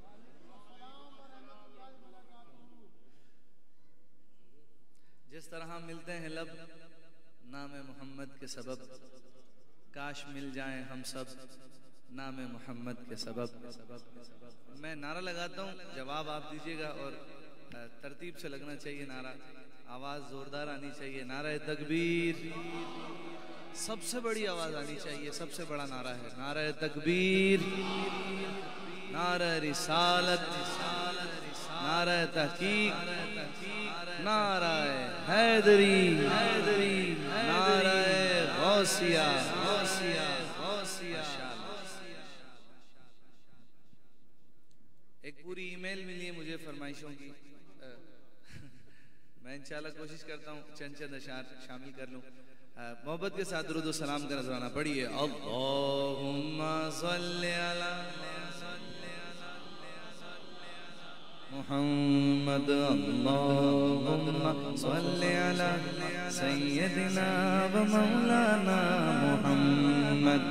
جس طرح ملتے ہیں لب نام محمد کے سبب کاش مل جائیں ہم سب نام محمد کے سبب. میں نعرہ لگاتا ہوں جواب آپ دیجیے گا اور ترتیب سے لگنا چاہیے نعرہ. آواز زوردار آنی چاہیے. نعرہ تکبیر. سب سے بڑی آواز آنی چاہیے. سب سے بڑا نعرہ ہے نعرہ تکبیر، نعرہ رسالت، نعرہ تحقیق، نعرہ حیدری، نعرہ غوثیہ. ایک پوری ای میل ملی ہے مجھے فرمائشوں کی، میں انشاءاللہ کوشش کرتا ہوں چند چند اشعار شامل کر لوں. محبت کے ساتھ درود و سلام کا نذرانہ پڑھیے. اللہم صلی علی محمد، اللہم صلی علی سیدنا و مولانا محمد.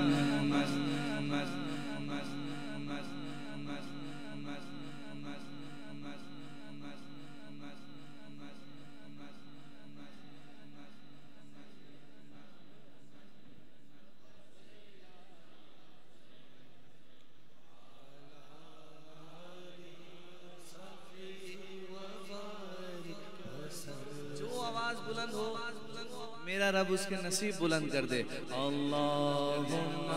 بلند ہو میرا رب اس کے نصیب بلند کر دے. اللہم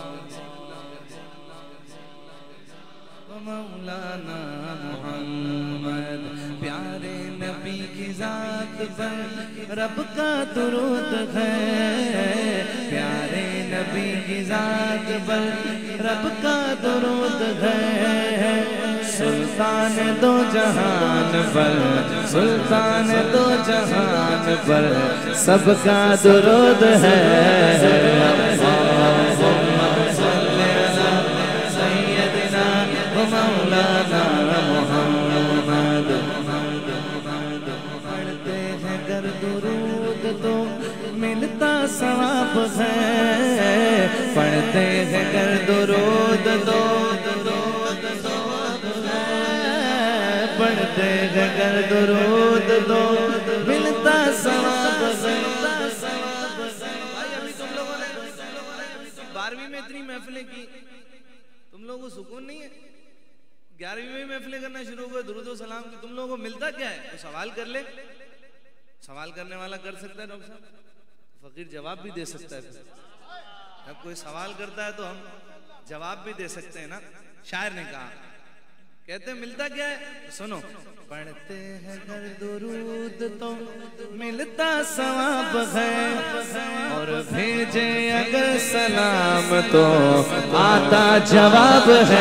مولانا محمد، پیارے نبی کی ذات پر رب کا درود ہے. پیارے نبی کی ذات پر رب کا درود ہے. سلطان دو جہان پر، سلطان دو جہان پر سب کا درود ہے. مولانا محمد، پڑھتے ہیں گر درود تو ملتا ثواب ہے. پڑھتے ہیں گر درود تو پڑھتے ہیں گر درود تو ملتا ثواب ہے. ابھی تم لوگوں نے بارہویں میں اتنی محفلیں کی، تم لوگوں کو سکون نہیں ہے؟ گیارہویں میں محفلیں کرنا شروع ہو گئے درود و سلام کی. تم لوگوں کو ملتا کیا ہے؟ تو سوال کر لے. سوال کرنے والا کر سکتا ہے ڈاکٹر صاحب، فقیر جواب بھی دے سکتا ہے. جب کوئی سوال کرتا ہے تو ہم جواب بھی دے سکتے ہیں نا. شاعر نے کہا، کہتے ہیں ملتا کیا ہے؟ سنو. پڑھتے ہیں گر درود تو ملتا ثواب ہے، اور بھیجے اگر سلام تو آتا جواب ہے.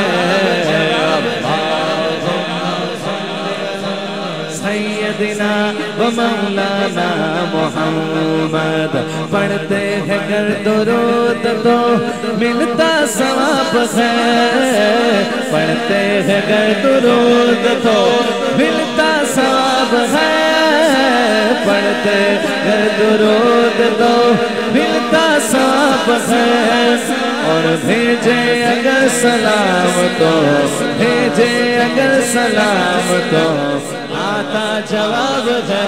سیدنا و مولانا محمد، پڑھتے ہیں گر درود تو ملتا ثواب ہے. پڑھتے ہیں گر درود تو ملتا ثواب ہے. پڑھتے گر درود تو ملتا ثواب ہے. اور بھیجے اگر سلام تو بھیجے اگر سلام تو آتا جواب ہے.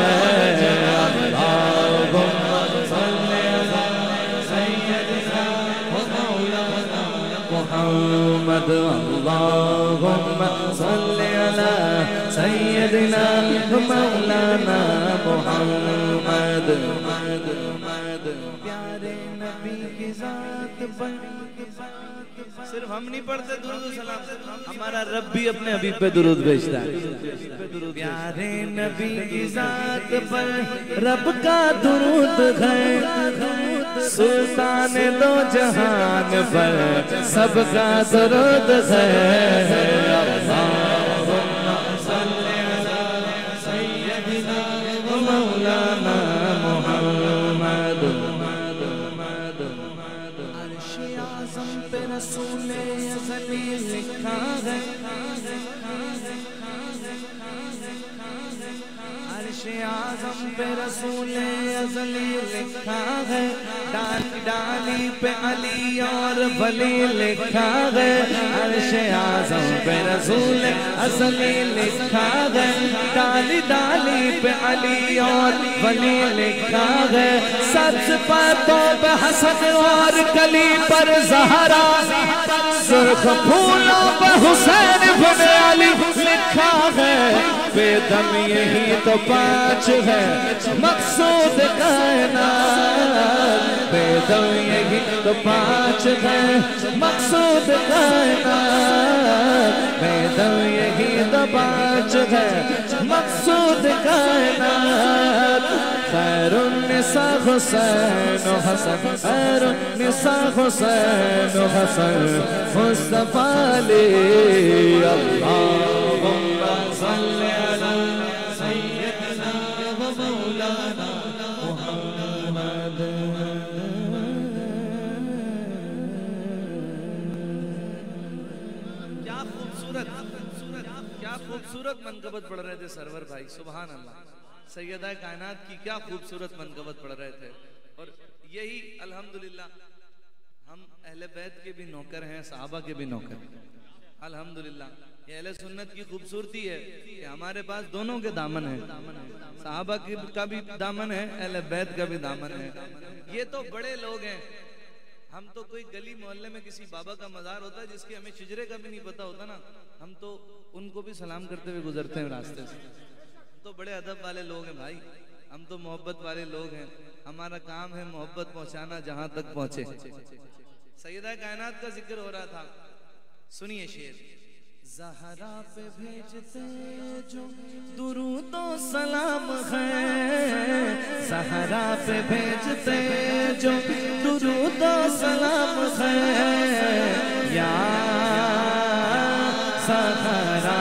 اللہم صلی علی سیدنا مولانا محمد، اللہم صلی علی سیدنا مولانا محمد. پیارے نبی کی ذات پر صرف ہم نہیں پڑھتے درود و سلام، ہمارا رب بھی اپنے حبیب پہ درود بھیجتا ہے. پیارے نبی کی ذات پر رب کا درود ہے. سلطان دو جہان پر سب کا درود ہے. اللہم صلی علی سیدنا مولانا محمد. عرش اعظم پہ رسول ازلی لکھا ہے. عرش اعظم پہ رسول ازلی لکھا ہے. ڈالی ڈالی پہ علی اور ولی لکھا ہے. عرش اعظم پہ رسول ازلی لکھا ہے. ڈالی ڈالی پہ علی اور ولی لکھا ہے. سبز پتوں پہ حسن اور کلی پر زہرا، سرخ سخ پھولوں پہ حسین بن علی لکھا ہے، بے دم یہی تو پانچ ہے مقصود کائنات، بے دم یہی تو پانچ ہے مقصود کائنات، بے دم یہی تو پانچ ہے مقصود کائنات۔ خیر النساء حسین و حسن، خیر النساء حسین و حسن، مصطفیٰ علی اللہم صلی علی سیدنا و مولانا محمد۔ کیا خوبصورت کیا خوبصورت منقبت پڑھ رہے تھے سرور بھائی، سبحان اللہ، سیدہ کائنات کی کیا خوبصورت منقبت پڑھ رہے تھے۔ اور یہی الحمدللہ ہم اہل بیت کے بھی نوکر ہیں، صحابہ کے بھی نوکر ہیں الحمدللہ۔ یہ اہل سنت کی خوبصورتی ہے کہ ہمارے پاس دونوں کے دامن ہیں، صحابہ کا بھی دامن ہے، اہل بیت کا بھی دامن ہے۔ یہ تو بڑے لوگ ہیں، ہم تو کوئی گلی محلے میں کسی بابا کا مزار ہوتا ہے جس کے ہمیں شجرے کا بھی نہیں پتا ہوتا نا، ہم تو ان کو بھی سلام کرتے ہوئے گزرتے ہیں راستے سے۔ تو بڑے ادب والے لوگ ہیں بھائی، ہم تو محبت والے لوگ ہیں، ہمارا کام ہے محبت پہنچانا جہاں تک پہنچے۔ سیدہ کائنات کا ذکر ہو رہا تھا، سنیے شعر۔ زہرا پہ بھیجتے جو درود و سلام ہے، زہرا پہ بھیجتے جو درود و سلام ہے، یا زہرا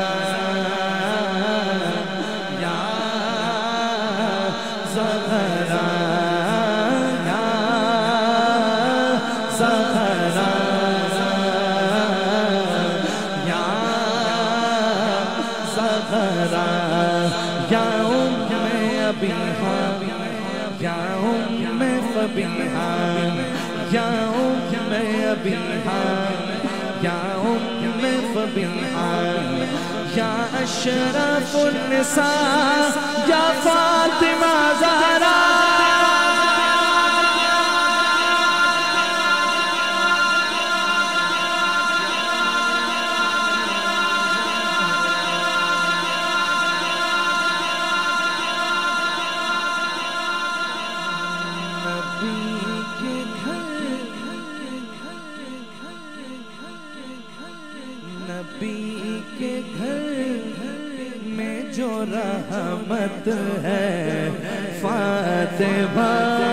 یا ام ابیہا، یا ام فبیہا، یا اشرف النساء، یا فاطمہ زہرا۔ رحمت ہے فاطمہ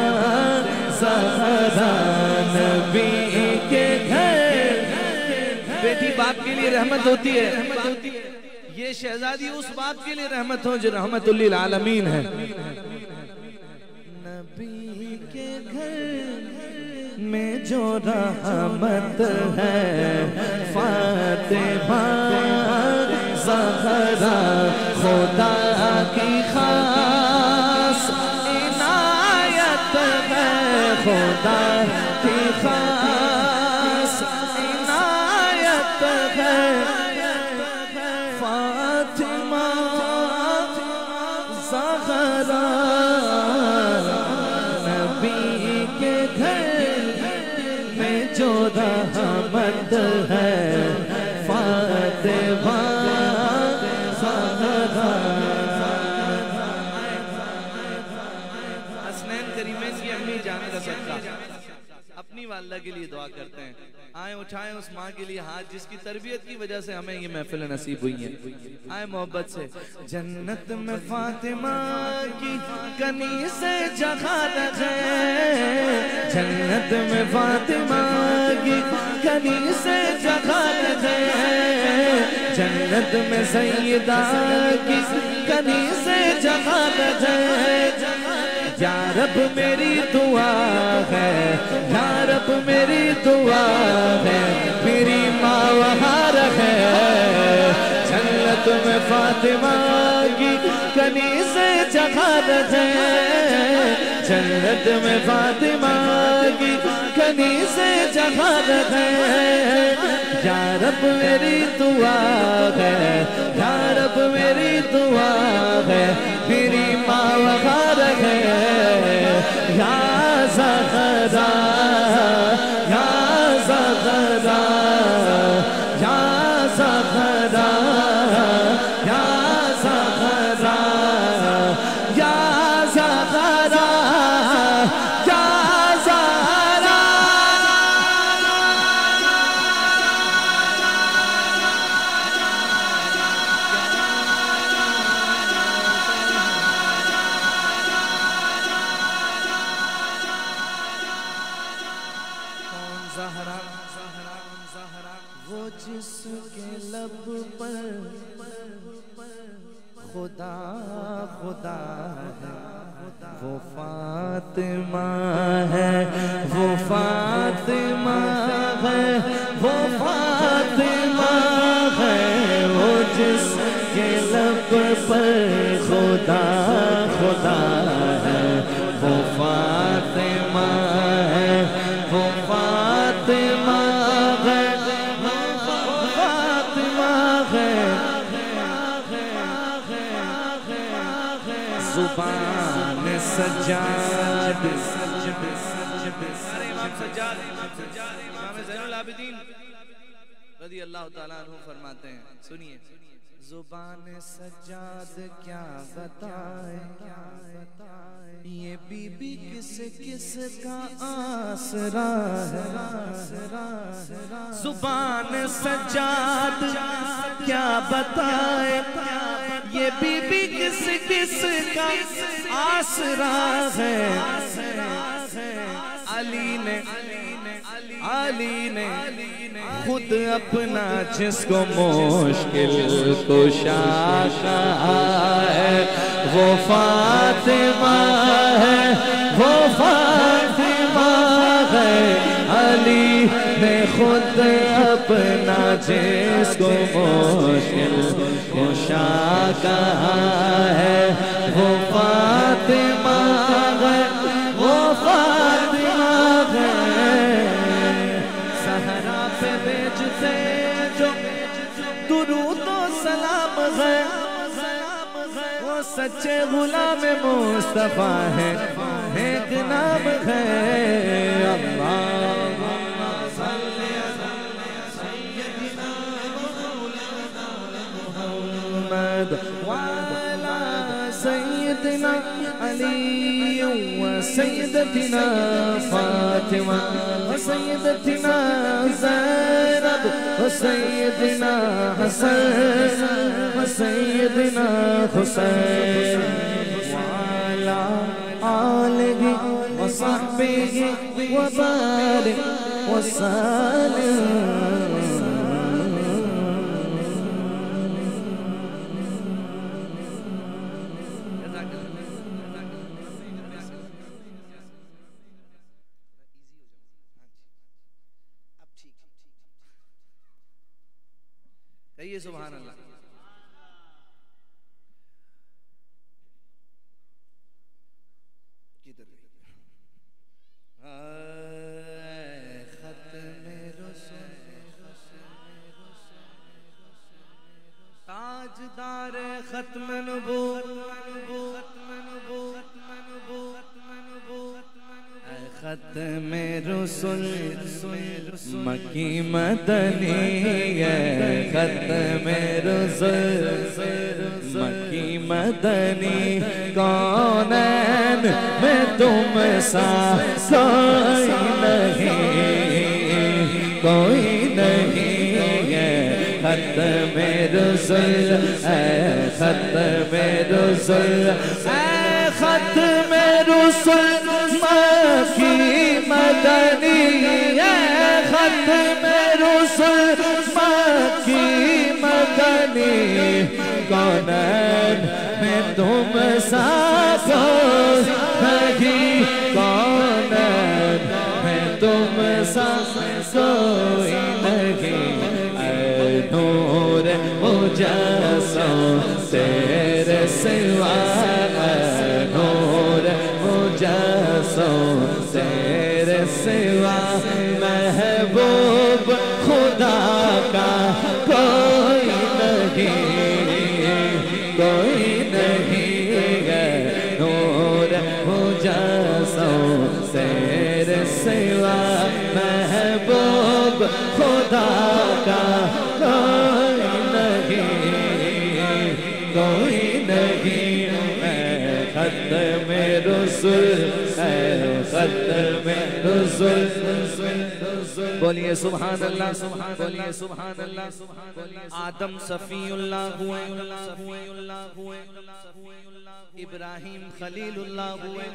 زہرا، نبی کے گھر۔ بیٹی باپ کے لیے رحمت ہوتی ہے، یہ شہزادی اس باپ کے لیے رحمت ہو جو رحمت للعالمین ہے۔ نبی کے گھر میں جو رحمت ہے فاطمہ زہرا، خدا کی خاص عنایت ہے، خدا کی خاص عنایت ہے، فاطمہ زہرا نبی کے گھر میں جو رحمت ہے فاطمہ اپنی والدہ کے لیے دعا کرتے ہیں، آئیں اٹھائیں اس ماں کے لیے ہاتھ جس کی تربیت کی وجہ سے ہمیں یہ محفل نصیب ہوئی ہے۔ آئیں محبت سے۔ جنت میں فاطمہ کی کنی سے جگہ رکھے، جنت میں فاطمہ کی کنی سے جگہ رکھے، جنت میں سیدہ کی کنی سے جگہ رکھے۔ یا رب میری دعا ہے، یا رب میری دعا ہے، میری ماں وہاں رہے، جنت میں فاطمہ کی کنی سے جگہ رکھے، جنت میں فاطمہ کی کنی سے جگہ رکھے۔ یا رب میری دعا ہے، یا رب میری دعا ہے، میری ماں وہاں رہے، یا زہرا یا زہرا وہ جس کے لب پر خدا خدا ہے وہ فاطمہ ہے وہ فاطمہ ہے وہ فاطمہ ہے وہ جس کے لب پر خدا خدا ہے وہ فاطمہ ہے وہ فاطمہ ہے وہ فاطمہ ہے زبان سجاد امام سجاد امام زین العابدین رضی اللہ تعالیٰ عنہ فرماتے ہیں، سنیے، زبان سجاد کیا بتائے یہ بی بی کس کس کا آسرا ہے زبان سجاد کیا بتائے یہ بی بی کس کس کا آسرا ہے علی نے علی نے خود اپنا جس کو مشکل کشا کہا ہے وہ فاطمہ ہے وہ فاطمہ ہے علی نے خود اپنا جس کو مشکل کشا کہا ہے وہ فاطمہ ہے وہ فاطمہ ہے صحرا پہ بیچتے جو درود و سلام ہے وہ سچے غلام مصطفیٰ ہے ایک نام ہے اللہم صلی علی سیدنا مولانا محمد وعلی سیدنا علی وسیدتنا فاطمہ وسیدتنا زینب وسیدنا حسن وسیدنا حسین وعلی آلہ وصحبہ وبارک وسلم کہیے سبحان اللہ۔ کدھر ختم رسول تاجدار ختم نبوت ختم رسول مکی مدنی ہے ختم رسول مکی مدنی کونین میں تم سا کوئی نہیں کوئی نہیں ہے ختم رسول اے ختم رسول اے ختم رسول مکی مدنی ہے ختم رسول مکی مدنی کونین میں تم سا کوئی نہیں کونین میں تم سا کوئی نہیں اے نور مجسم تیرے سوا اے نور مجسم تیرے سوا محبوب خدا کا کوئی نہیں کوئی نہیں ہے نور مجسم تیرے سوا محبوب خدا کا کوئی نہیں کوئی نہیں ختم رسول اے ختم رسول بولیے سبحان اللہ بولیے سبحان اللہ آدم صفی اللہ ہوئے ابراہیم خلیل اللہ ہوئے،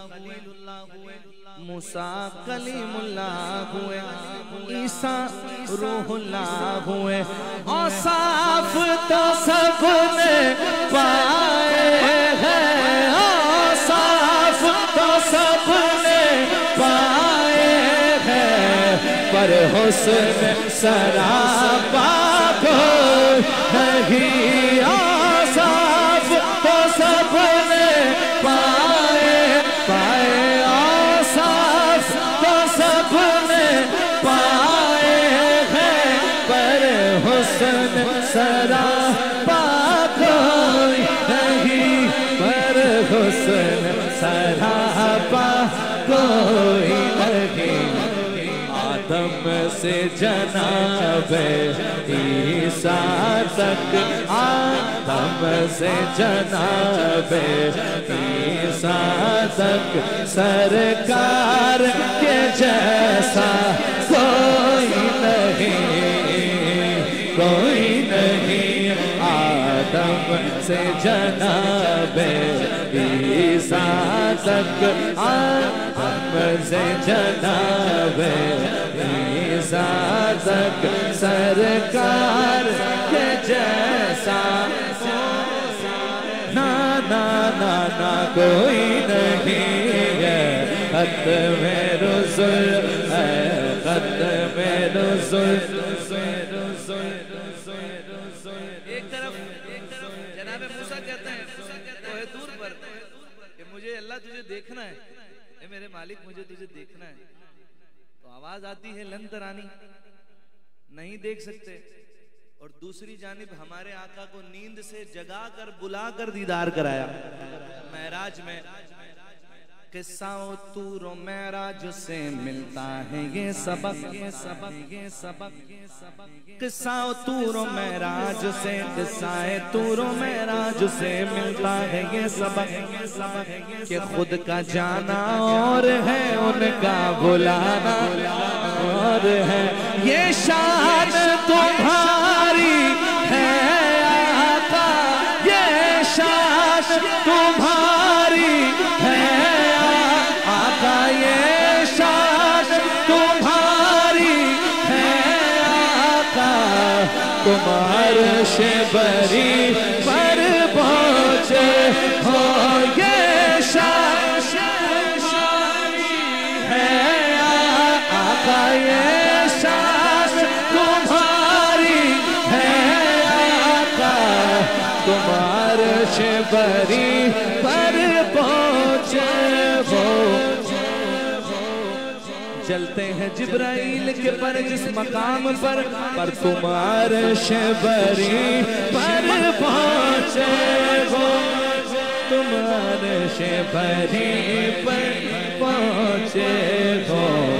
موسیٰ کلیم اللہ ہوئے، عیسیٰ روح اللہ ہوئے، اوصاف تو سب نے پائے ہیں، اوصاف تو سب نے پائے ہیں، پر حسن سراپا کوئی نہیں، اوصاف تو سب نے پائے پائے، اوصاف تو سب نے پائے ہیں، پر حسن سراپا کوئی نہیں، پر حسن سراپا کوئی نہیں۔ آدم سے جناب عیسیٰ تک، آدم سے جناب عیسیٰ تک، سرکار کے جیسا کوئی نہیں، کوئی نہیں۔ آدم سے جناب عیسیٰ تک، آدم سے جناب عیسیٰ تک، سرکار کے جیسا نا نا نا نا کوئی نہیں ہے، ختم رسل ہے، ختم رسل۔ ایک طرف جناب موسیٰ کہتے ہیں کوہ طور پر کہ مجھے اللہ تجھے دیکھنا ہے، اے میرے مالک مجھے تجھے دیکھنا ہے، تو آواز آتی ہے لن ترانی، نہیں دیکھ سکتے، اور دوسری جانب ہمارے آقا کو نیند سے جگا کر بلا کر دیدار کرایا معراج میں۔ قصہ و طور و معراج سے ملتا ہے یہ سبق، یہ سبق، یہ سبق، قصہ و طور و معراج سے، قصہ طور و معراج سے ملتا ہے یہ سبق، کہ خود کا جانا اور ہے ان کا بلانا اور ہے، یہ شان تمہاری ہے آقا، یہ شان تمہاری ہے آقا، یہ شان تمہاری ہے آقا، تم عرش بری پر پہنچے ہو، یہ شان تمہاری ہے آقا، یہ شان تمہاری ہے آقا، تم عرش بری پر پہنچے ہو۔ چلتے ہیں جبرائیل کے پر جس مقام پر، پر تم عرش بری پر پہنچے ہو، تم عرش بری پر پہنچے ہو۔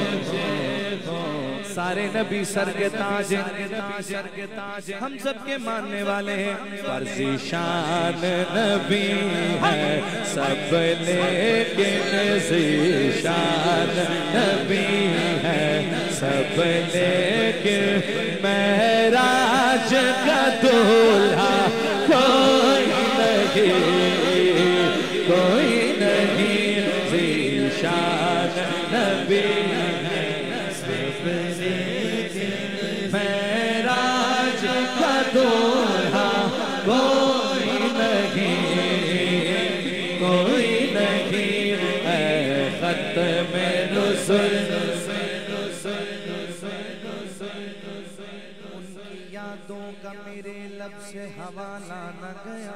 سارے نبی سر کے تاج ہیں، ہم سب کے ماننے والے ہیں، فرضی شان نبی ہے سب، لیکن ذیشان نبی ہے سب، لیکن معراج کا دولہا کوئی نہیں، کوئی نہیں، ذیشان نبی ہے سب، معراج کا دولہا کوئی نہیں، کوئی نہیں، اے ختم رسل۔ ان کی یادوں کا میرے لب سے حوالہ نہ گیا،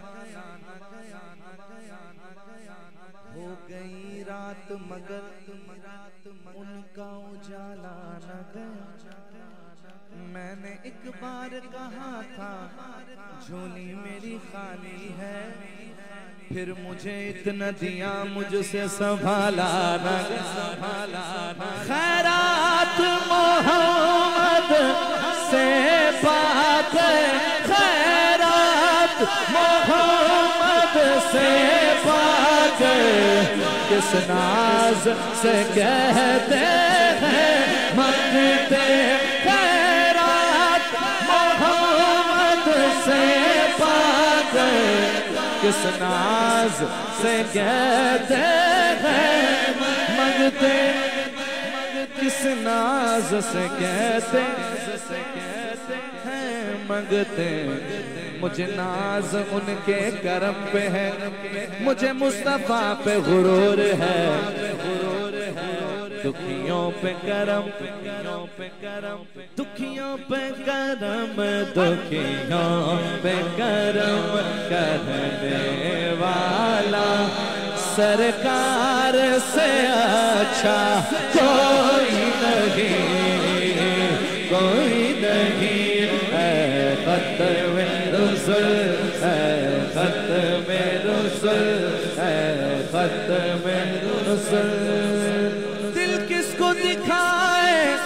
ہو گئی رات مگر ان کا اجالا نہ گیا۔ میں نے ایک بار کہا تھا جھولی میری خالی ہے، پھر مجھے اتنا دیا مجھ سے سنبھالا نہ گیا۔ خیرات محمد سے پاک، خیرات محمد سے پاک، کس ناز سے کہتے ہیں منگتے، خیرات محمد سے پاک، کس ناز سے کہتے ہیں منگتے کس ناز سے کہتے ہیں منگتے مجھے ناز ان کے کرم پہ ہے مجھے مصطفیٰ پہ غرور ہے دکھیوں پہ کرم دکھیوں پہ کرم دکھیوں پہ کرم دکھیوں پہ کرم کرنے والا سرکار سے اچھا کوئی نہیں کوئی نہیں اے ختم رسل اے ختم رسل اے ختم رسل دل کس کو دکھائے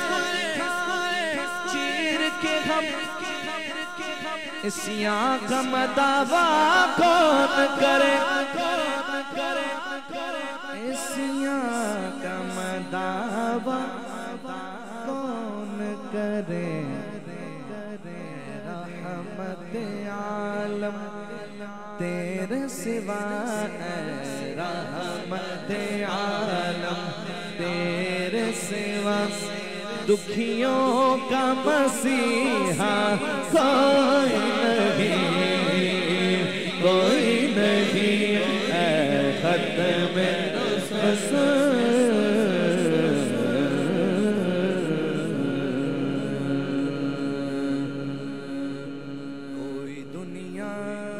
چیر کے ہم اس آنکھ کا مداوا کون کرے اس آنکھ کا مداوا کون کرے رحمت عالم تیرے سوا اے رحمت عالم تیرے سوا دکھیوں کا مسیحا کوئی نہیں کوئی نہیں اے ختم رسول کوئی دنیا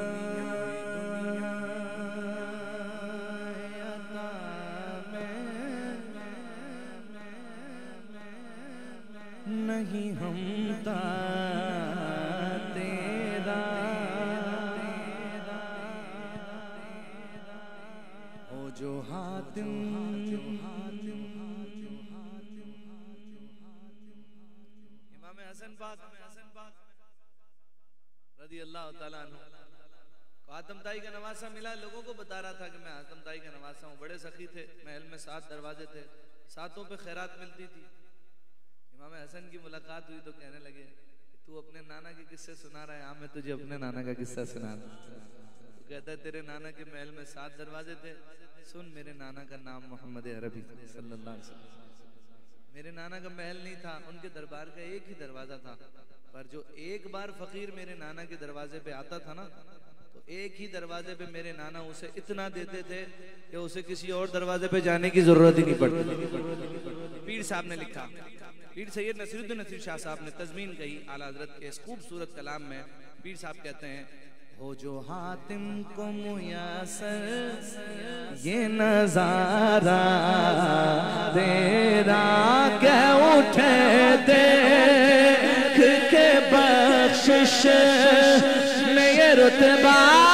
نہیں ہم تا تیرا او جو حاتم امام حسن پاک رضی اللہ تعالیٰ عنہ کو حاتم تائی کا نواسہ ملا لوگوں کو بتا رہا تھا کہ میں حاتم تائی کا نواسہ ہوں بڑے سخی تھے محل میں سات دروازے تھے ساتوں پہ خیرات ملتی تھی امام حسن کی ملاقات ہوئی تو کہنے لگے تو اپنے نانا کے قصے سنا رہا ہے ہاں میں تجھے اپنے نانا کا قصہ سنا رہا ہوں کہتا ہے تیرے نانا کے محل میں سات دروازے تھے سن میرے نانا کا نام محمد عربی صلی اللہ علیہ وسلم میرے نانا کا محل نہیں تھا ان کے دربار کا ایک ہی دروازہ تھا پر جو ایک بار فقیر میرے نانا کے دروازے پہ آتا تھا نا تو ایک ہی دروازے پہ میرے نانا اسے اتنا دیتے تھے کہ اسے کسی اور دروازے پہ جانے کی ضرورت ہی نہیں پڑتی پیر صاحب نے لکھا پیر سید نصیر الدین نصیر شاہ صاحب نے تضمین کہی اعلیٰ حضرت کے اس خوبصورت کلام میں پیر صاحب کہتے ہیں ہو جو حاتم کو میسر یہ نظارہ تیرا کہ اٹھے دیکھ کے بخشش میں یہ رتبہ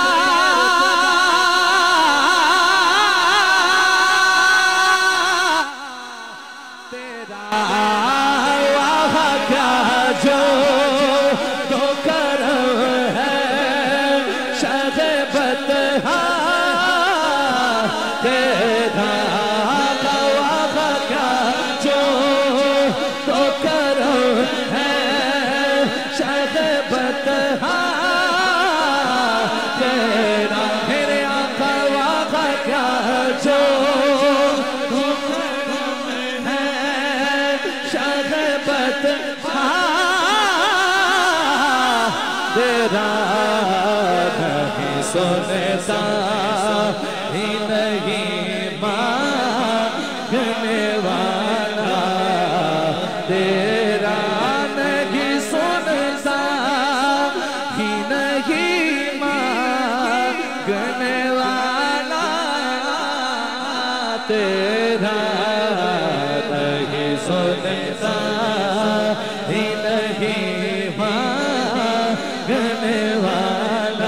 سنتا ہی نہیں مانگنے والا تیرا نہیں سنتا ہی نہیں مانگنے والا تیرا نہیں سنتا ہی نہیں مانگنے والا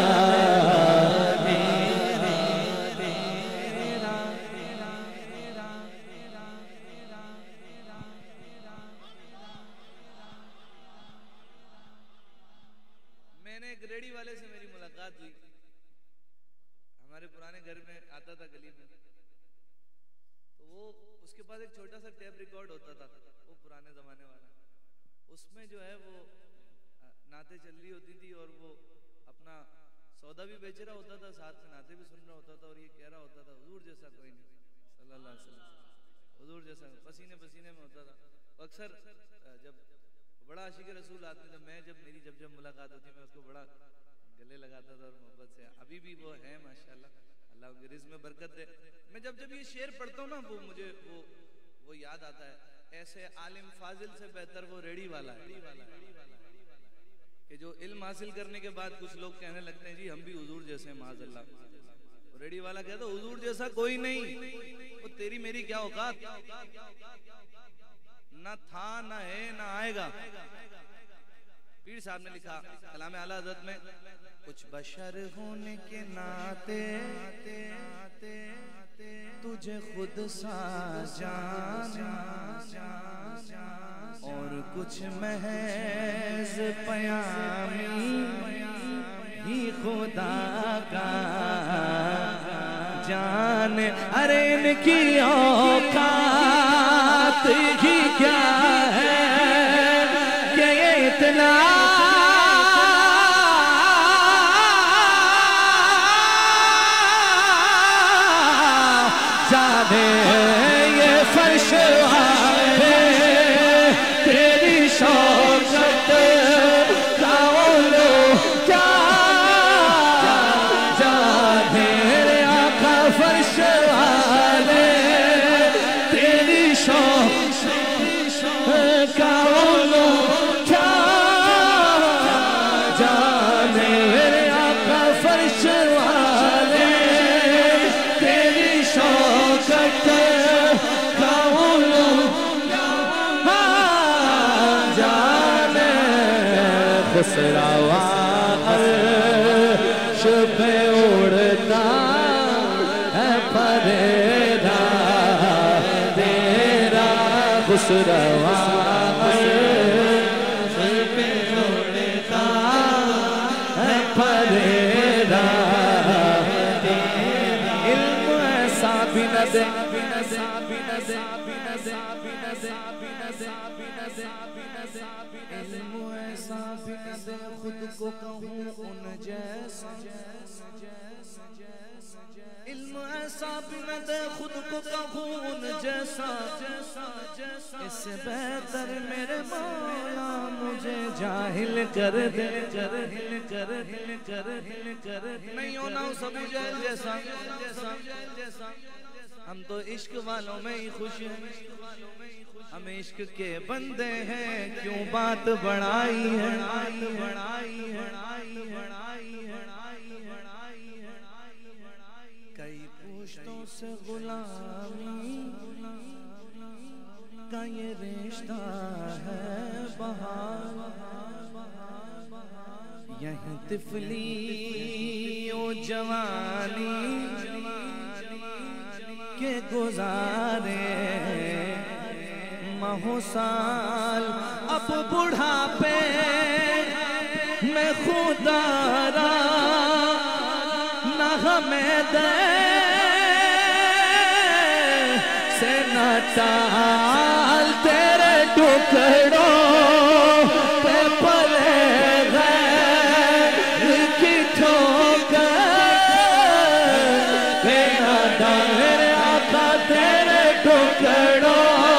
سودا بھی بیچ رہا ہوتا تھا، ساتھ میں نعتیں بھی سن رہا ہوتا تھا، اور یہ کہہ رہا ہوتا تھا حضور جیسا کوئی نہیں صلی اللہ علیہ وسلم، حضور جیسا پسینے پسینے میں ہوتا تھا۔ اکثر جب بڑا عاشق رسول آدمی تھا، میں جب میری جب جب ملاقات ہوتی میں اس کو بڑا گلے لگاتا تھا اور محبت سے، ابھی بھی وہ ہیں ماشاءاللہ، اللہ ان کے رزق میں برکت دے۔ میں جب جب یہ شعر پڑھتا ہوں نا وہ مجھے وہ وہ یاد آتا ہے، ایسے عالم فاضل سے بہتر وہ ریڑی والا ہے، کہ جو علم حاصل کرنے کے بعد کچھ لوگ کہنے لگتے ہیں جی ہم بھی حضور جیسے ہیں، معاذ اللہ۔ ریڑی والا کہتا ہے حضور جیسا کوئی نہیں، وہ تیری میری کیا اوقات، نہ تھا نہ ہے نہ آئے گا۔ پیر صاحب نے لکھا کلام اعلیٰ حضرت میں، کچھ بشر ہونے کے ناطے تجھے خود سا جانا، اور کچھ محض پیامی ہی خدا کا جان، ارے ان کی اوقات ہی کیا ہے کہ یہ اتنا جانے یہ فرش ہے تیری شوکت کا اولو کیا جانے رے آقا فرش والے تیری شوکت کا اولو کیا جانے رے آقا فرش والے تیری شوکت کا اولو جانے، خسروا عرش پہ اڑتا ہے پریدا تیرا، خسروا عرش پہ اڑتا ہے پریدا تیرا، علم ایسا بھی نہ دے، علم ایسا بھی نہ دے خود کو کہوں ان جیسا، علم ایسا بھی نہ دے خود کو کہوں ان جیسا، اس سے بہتر میرے مولا مجھے جاہل کر دے، جاہل کر دے، جاہل کر دے، نہیں ہونا اس ابو جہل جیسا۔ ہم تو عشق والوں میں ہی خوش ہیں، ہم عشق کے بندے ہیں، کیوں بات بڑھائی ہے، کئی پوشتوں سے غلامی کا یہ رشتہ ہے بہار، یہیں طفلی و جوانی کے گزارے مہو سال، اب بڑھاپے میں خدا را نہ ہمیں دے سے نہ ٹال تیرے ٹکڑوں پہ پلے غیر کی ٹھوکر پہ نہ ڈالے آقا تیرے ٹکڑوں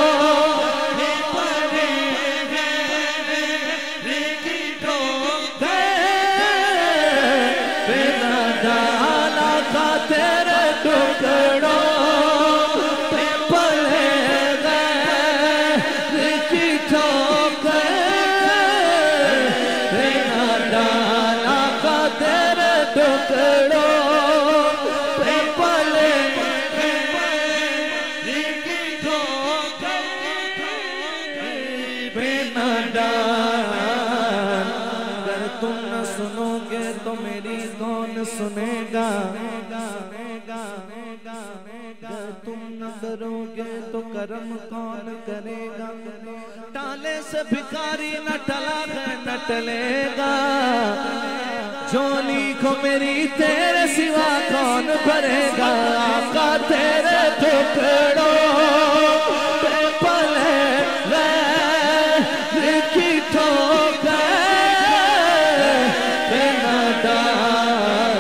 سنے گا، اگر تم نہ کرو گے تو کرم کون کرے گا، ٹالے سے بھکاری نہ ٹلا ہے نہ ٹلے گا، جھولی کو میری تیرے سوا کون بھرے گا، آقا تیرے ٹکڑوں پہ پلے غیر کی ٹھوکر پہ نہ ڈال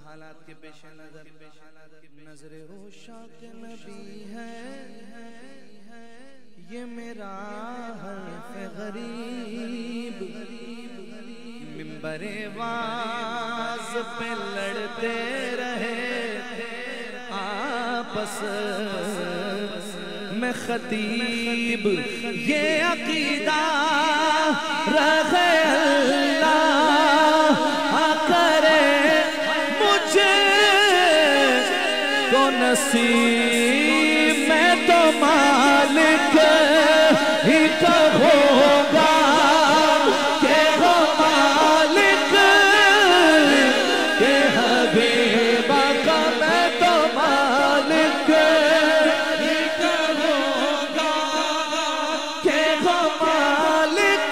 حالات کے پیش نظر نظر عشاق نبی ہے یہ میرا حرف غریب منبر واز پہ لڑتے رہے آپس میں خطیب یہ عقیدہ رکھے اللہ کرے مجھے کو نصیب میں تو مالک ہی کہوں گا کہ وہ مالک کہ حبیب کا میں تو مالک ہی کہوں گا کہ وہ مالک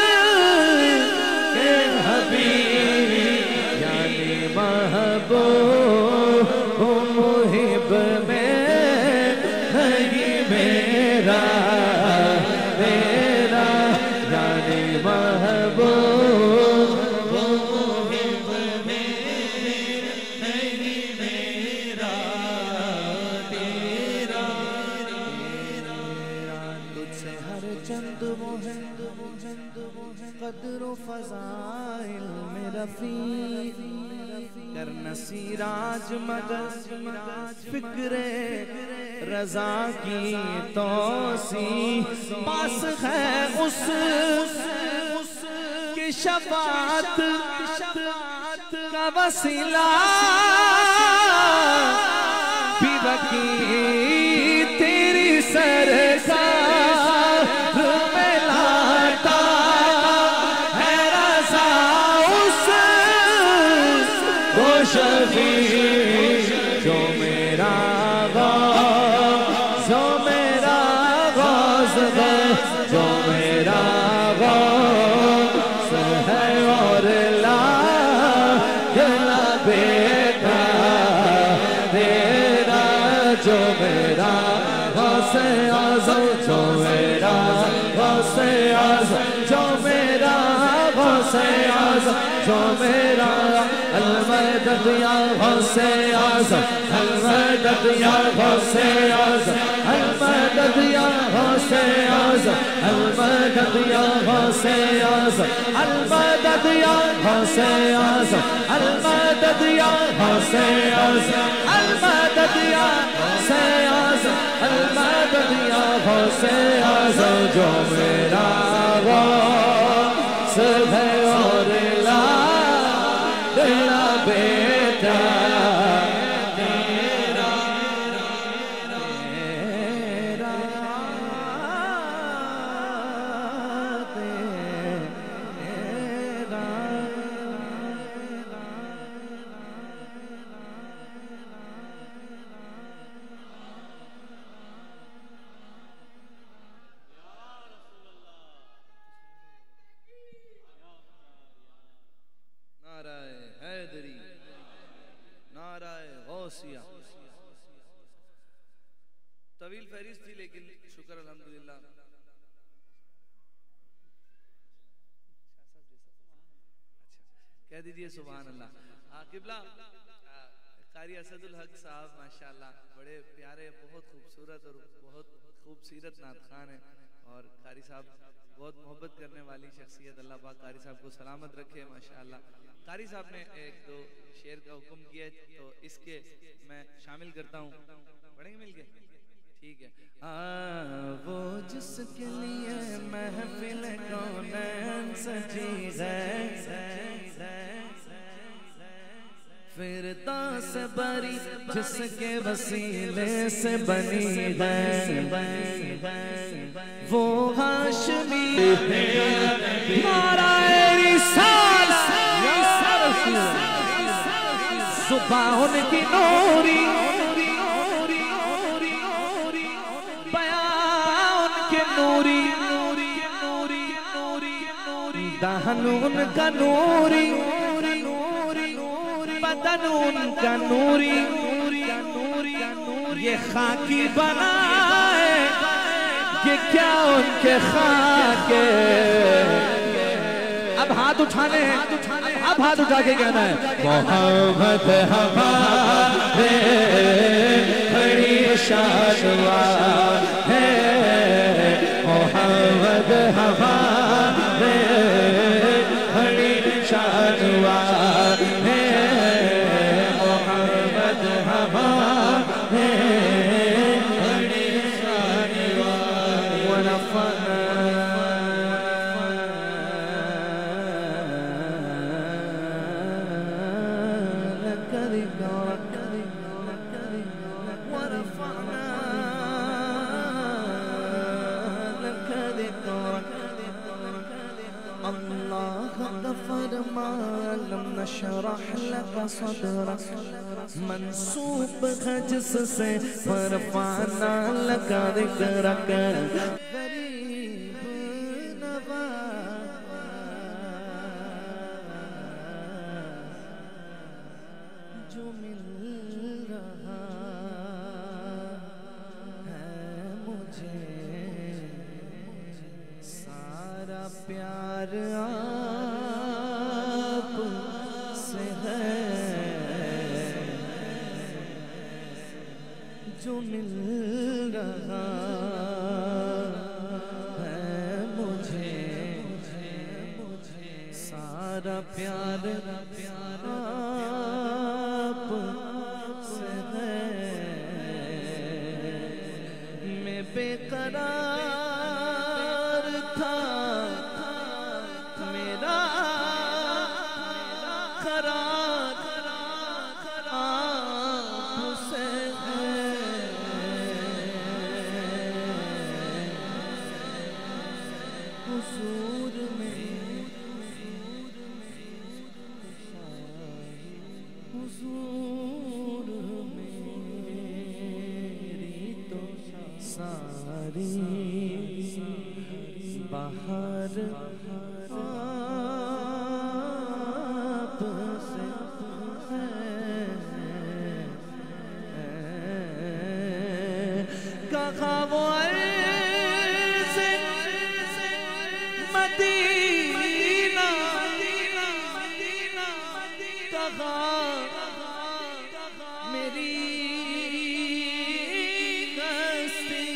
کہ حبیب یعنی محبوب محب میں نہیں میرا میرا یعنی محبوب محب میں نہیں میرا تیرا تجھ سے ہر چند وہ ہے قدر و فضائل میں رفیق کرنا سیراج مگر فکر رضا کی توسیع پاس ہے اس کی شفاعت کا وسیلہ بھی بکی تیری سرکار میں لاتا ہے رضا اس وہ شفیع جو میرا غوث جو میرا غوث ہے جو میرا غوث ہے اور لا گلا بیٹا تیرا جو میرا غوث اعظم جو میرا غوث اعظم جو میرا غوث اعظم جو میرا المدد یا غوث اعظم المدد یا غوث اعظم المدد یا غوث اعظم المدد یا غوث اعظم المدد یا غوث اعظم المدد یا غوث اعظم المدد یا غوث اعظم المدد یا غوث اعظم جو میرا غوث ہے اور لا تیرا بیٹا تیرا تیرا طویل فہرست تھی لیکن شکر الحمدللہ کہہ دیجئے سبحان اللہ قبلہ قاری اسد الحق صاحب ماشاءاللہ بڑے پیارے بہت خوبصورت اور بہت خوب سیرت نعت خان ہیں اور قاری صاحب بہت محبت کرنے والی شخصیت اللہ پاک قاری صاحب کو سلامت رکھے ماشاءاللہ قاری صاحب نے ایک دو شعر کا حکم کیا ہے تو اس کے میں شامل کرتا ہوں پڑھیں گے مل کے ٹھیک ہے وہ جس کے لیے محفل کونین سجی ہے فردوس بری جس کے وسیلے سے بنی ہے وہ ہاشمی نعرہ رسالت صبح ان کی نوری بیان کے نوری دہن ان کا نوری بدن ان کا نوری یہ خاکی بنائے کہ کیا ان کے خاکے اب ہاتھ اٹھانے ہیں، اب ہاتھ اٹھا کے کہنا ہے محمد ہمارے بڑی شانوار ہے، محمد ہمارے بڑی شانوار ہے، محمد ہمارے بڑی شانوار ورفعنا لك ذكرك ورفعنا لك ذكرك الله غفر ما لم نشرح لك صدرك منصوب ہے جس سے ورفعنا لك ذكرك غریب نواز جو مل رہا ہے مجھے سارا پیار آپ سے ہے، جو مل رہا ہے مجھے سارا پیار آپ سے ہے، میں بے قرار تھا میرا قرار آپ سے ہے، حضور میں حضور میری تو ساری بہار آپ سے ہے، کہاں وہ عرض مدینہ، کہاں میری ہستی،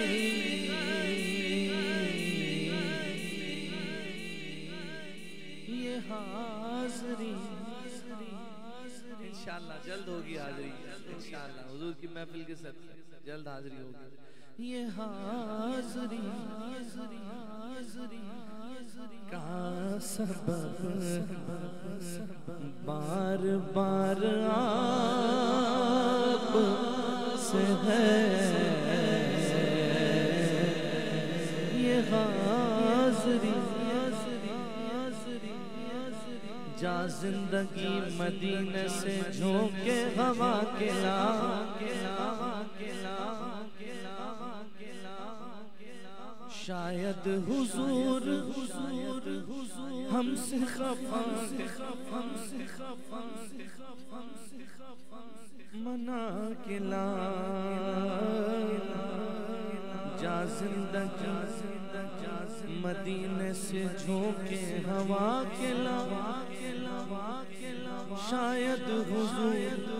یہ حاضری انشاءاللہ جلد ہوگی، حاضری انشاءاللہ حضور کی محفل کے ساتھ جلد حاضری ہوگی، یہ حاضری کا سبب بار بار آپ سے ہے، یہ حاضری جا زندگی مدینہ سے جھونکے ہوا کے لا شاید حضور ہم سے خفا منا کے لا جا زندگی مدینے سے جھونکے ہوا کے لا شاید حضور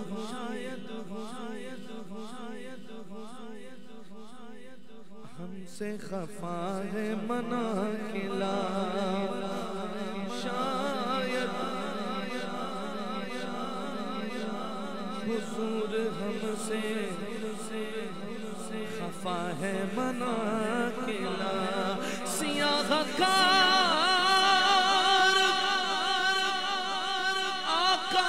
ہم سے خفا ہے منا کے لا شاید حضور ہم سے خفا ہے منا کے لا سیاہ کار آقا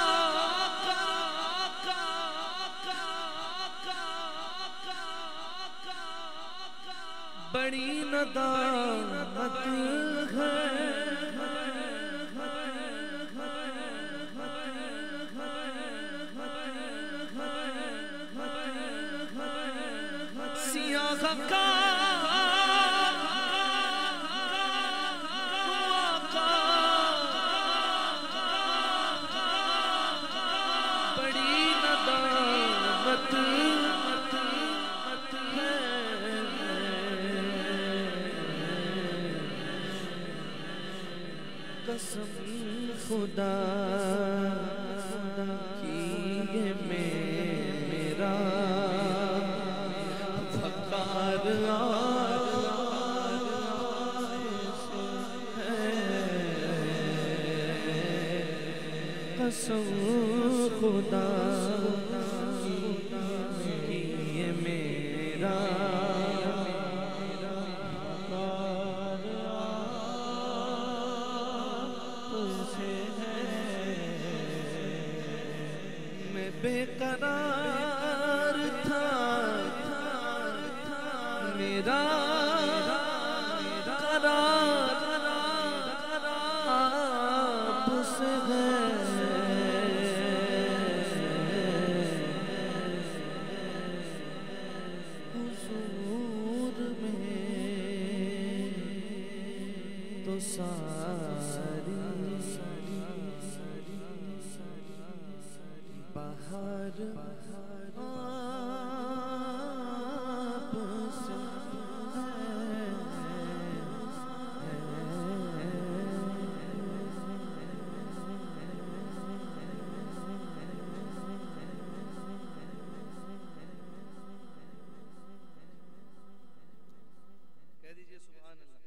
بڑی ندامت ہے سیاہ بڑی ندامت قسم خدا کی یہ میرا فقار قسم خدا کی یہ میرا میں بے قرار تھا میرا قرار آپ سے ہے حضور میں تو ساری بہار آپ سے کہہ دیجئے سبحان اللہ۔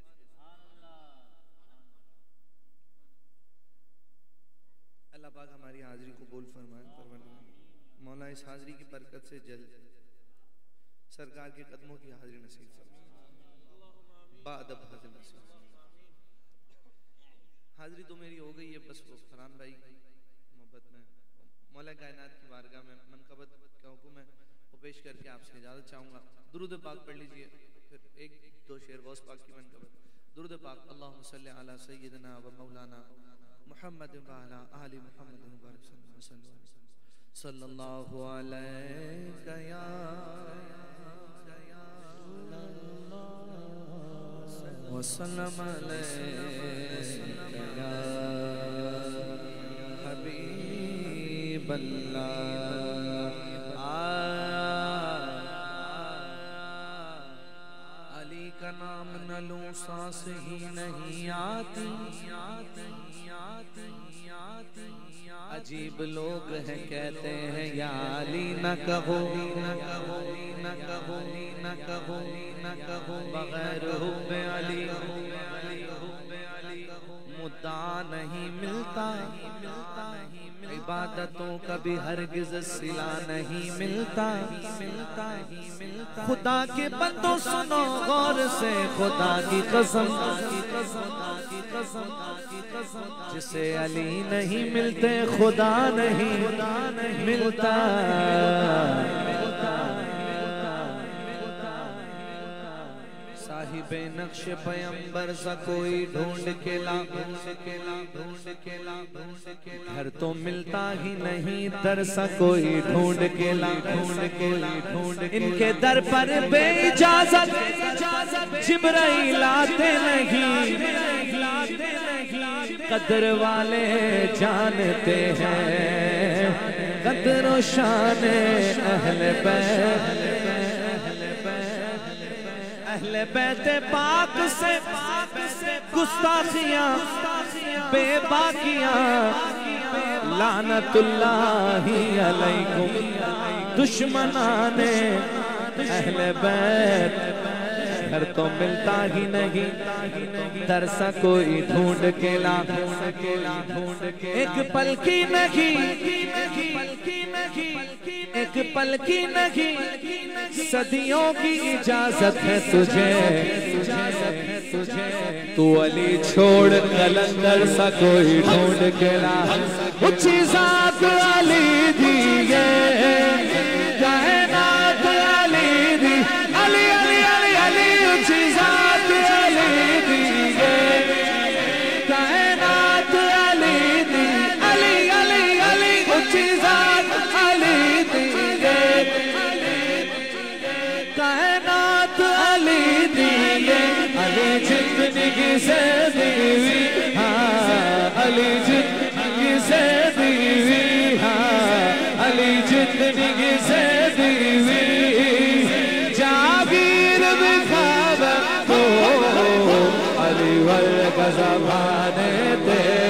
اللہ پاک ہماری حاضری قبول فرمائے۔ مولا اس حاضری کی برکت سے جلد سرکار کے قدموں کی حاضری نصیب فرمائے، بادب حاضر نصیب۔ حاضری تو میری ہو گئی ہے، بس وہ فرحان بھائی محبت میں مولا کائنات کی بارگاہ میں منقبت کا حکم ہے، وہ پیش کر کے آپ سے اجازت چاہوں گا۔ درود پاک پڑھ لیجئے، پھر ایک دو شعر غوث پاک کی منقبت۔ درود پاک۔ اللہم صلی علی سیدنا و مولانا محمد و علی آل محمد مبارک صلی اللہ علیہ وسلم صلی اللہ علیہ یا وسلم علیہ یا حبیب اللہ۔ علی کا نام نہ لوں سانس ہی نہیں آتی، عجیب لوگ ہیں کہتے ہیں یا علی نہ کہو نہ کہو نہ کہو نہ کہو نہ کہو بغیر حب علی مدعا نہیں ملتا، عبادتوں کا بھی ہرگز صلہ نہیں ملتا۔ خدا کے بندوں سنو غور سے خدا کی قسم، جسے علی نہیں ملتے خدا نہیں ملتا۔ صاحب نقش پیمبر سا کوئی ڈھونڈ کے لا، گھر تو ملتا ہی نہیں در سا کوئی ڈھونڈ کے لا، ان کے در پر بے اجازت جبرائیل آتے نہیں، قدر والے جانتے ہیں قدر و شان اہل بیت، اہل بیت پاک سے گستاخیاں بے باکیاں، لعنت اللہ علیکم دشمنان اہل بیت۔ گھر تو ملتا ہی نہیں در سا کوئی ڈھونڈ کے لا، ایک پل کی نہیں ایک پل کی نہیں صدیوں کی اجازت ہے تجھے، تو علی چھوڑ قلندر سا کوئی ڈھونڈ کے لا۔ اچھی ذات علی دیئے کائنات علی دی، علی علی علی علی اچھی ذات علی دیئے کائنات علی دی، علی علی علی اچھی ذات علی دیئے کائنات علی دیئے، علی زندگی سے دیوی ہاں، علی زندگی سے دیوی ہاں، علی زندگی سے دیوی جاگیر بخواب تو علی والک زبان تیرے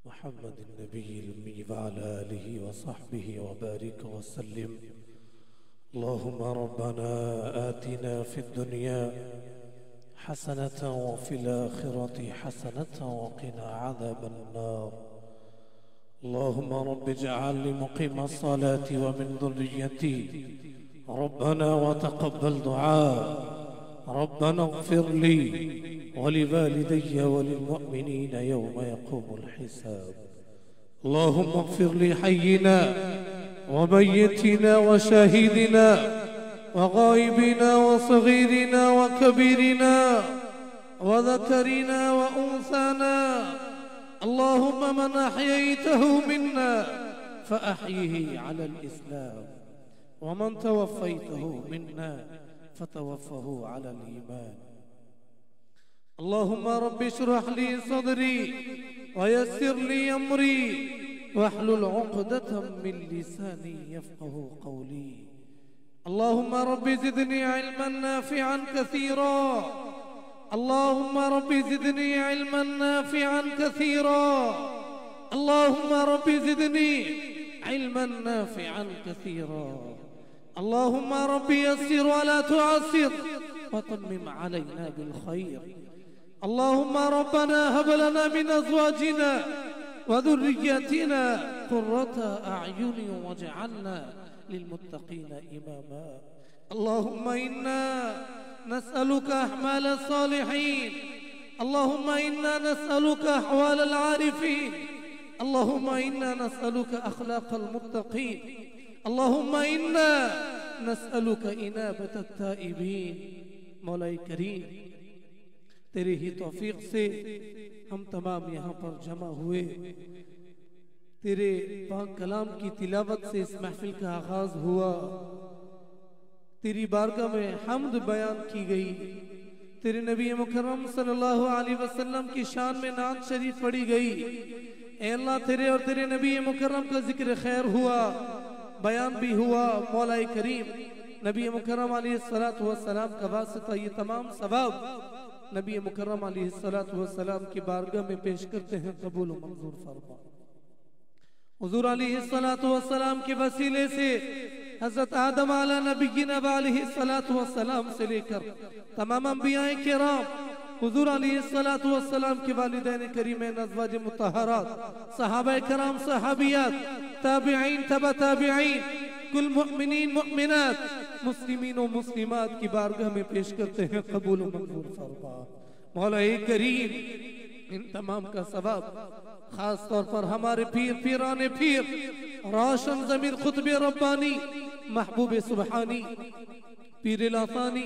محمد النبي الأمي وعلى آله وصحبه وبارك وسلم. اللهم ربنا آتنا في الدنيا حسنة وفي الآخرة حسنة وقنا عذاب النار. اللهم رب اجعلني مقيم الصلاة ومن ذريتي ربنا وتقبل دعاء. ربنا اغفر لي ولوالدي وللمؤمنين يوم يقوم الحساب. اللهم اغفر لحينا وميتنا وشاهدنا وغائبنا وصغيرنا وكبيرنا وذكرنا وأنثانا. اللهم من أحييته منا فأحيه على الإسلام، ومن توفيته منا فتوفه على الإيمان. اللهم رب اشرح لي صدري ويسر لي أمري واحلل عقدة من لساني يفقه قولي. اللهم رب زدني علما نافعا كثيرا. اللهم رب زدني علما نافعا كثيرا. اللهم رب زدني علما نافعا كثيرا. اللهم رب يسر ولا تعسر وتمم علينا بالخير. اللهم ربنا هب لنا من أزواجنا وذرياتنا قرة أعين واجعلنا للمتقين إماما. اللهم إنا نسألك أحمال الصالحين. اللهم إنا نسألك أحوال العارفين. اللهم إنا نسألك أخلاق المتقين. اللهم إنا نسألك إنابة التائبين. مولا کریم، تیری ہی توفیق سے ہم تمام یہاں پر جمع ہوئے. تیرے پاک کلام کی تلاوت سے اس محفل کا آغاز ہوا. تیری بارگاہ میں حمد بیان کی گئی. تیرے نبی مکرم صلی اللہ علیہ وسلم کی شان میں نعت شریف پڑھی گئی. اے اللہ، تیرے اور تیرے نبی مکرم کا ذکر خیر ہوا، بیان بھی ہوا. مولا کریم، نبی مکرم علیہ السلام کا واسطہ یہ تمام ثواب نبی مکرم علیہ السلام کی بارگاہ میں پیش کرتے ہیں، قبول و منظور فرما. حضور علیہ السلام کے وسیلے سے حضرت آدم علیہ نبینا علیہ السلام سے لے کر تمام انبیاء کرام، حضور علیہ السلام کے والدین کریمین، ازواج مطہرات، صحابہ کرام، صحابیات، تابعین، تبع تابعین، کل مؤمنین مؤمنات، مسلمین و مسلمات کی بارگاہ میں پیش کرتے ہیں، قبول و منظور فرما. مولا کریم، ان تمام کا ثواب خاص طور پر ہمارے پیر پیران پیر، روشن ضمیر خطب ربانی، محبوب سبحانی، پیر لاثانی،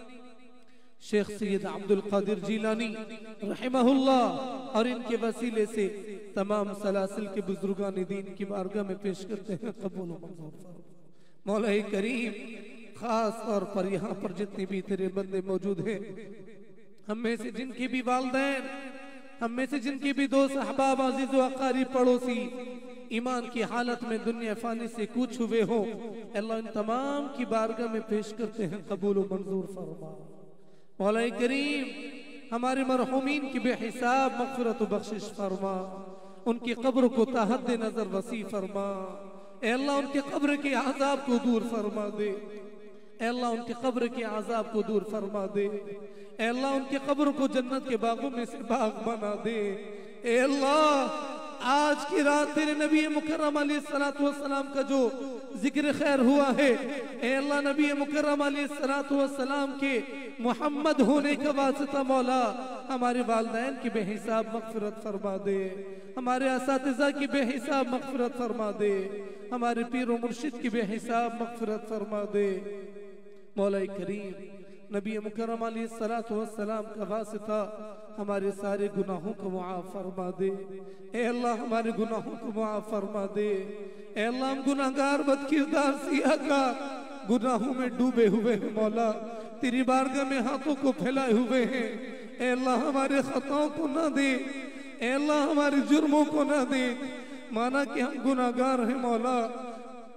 شیخ سید عبد القادر جیلانی رحمہ اللہ، اور ان کے وسیلے سے تمام سلاسل کے بزرگان دین کی بارگاہ میں پیش کرتے ہیں، قبول و منظور فرما. مولا کریم، خاص طور پر یہاں پر جتنے بھی تیرے بندے موجود ہیں، ہم میں سے جن کی بھی والدین، ہم میں سے جن کی بھی دوست، احباب، عزیز و اقارب، پڑوسی ایمان کی حالت میں دنیا فانی سے کوچ ہوئے ہوں، اللہ ان تمام کی بارگاہ میں پیش کرتے ہیں، قبول و منظور فرما. مولا کریم، ہمارے مرحومین کی بے حساب مغفرت و بخشش فرما. ان کی قبر کو تا حد نظر وسیع فرما. اے اللہ، ان کے قبر کے عذاب کو دور فرما دے. اے اللہ، ان کے قبر کے عذاب کو دور فرما دے. اے اللہ، ان کے قبر کو جنت کے باغوں میں سے باغ بنا دے. اے اللہ، آج کی رات تیرے نبی مکرم علیہ السلام کا جو ذکر خیر ہوا ہے، اے اللہ، نبی مکرم علیہ السلام کے محمد ہونے کا واسطہ مولا ہمارے والدین کی بے حساب مغفرت فرما دے. ہمارے اساتذہ کی بے حساب مغفرت فرما دے. ہمارے پیر و مرشد کی بے حساب مغفرت فرما دے. مولا کریم، نبی مکرم علیہ السلام کا واسطہ ہمارے سارے گناہوں کو معاف فرما دے. اے اللہ، ہمارے گناہوں کو معاف فرما دے. اے اللہ، ہم گناہگار بد کردار سیاہ کا گناہوں میں ڈوبے ہوئے ہیں. مولا، تیری بارگاہ میں ہاتھوں کو پھیلائے ہوئے ہیں. اے اللہ، ہمارے خطاؤں کو نہ دے. اے اللہ، ہمارے جرموں کو نہ دے. مانا کہ ہم گناہگار ہیں مولا،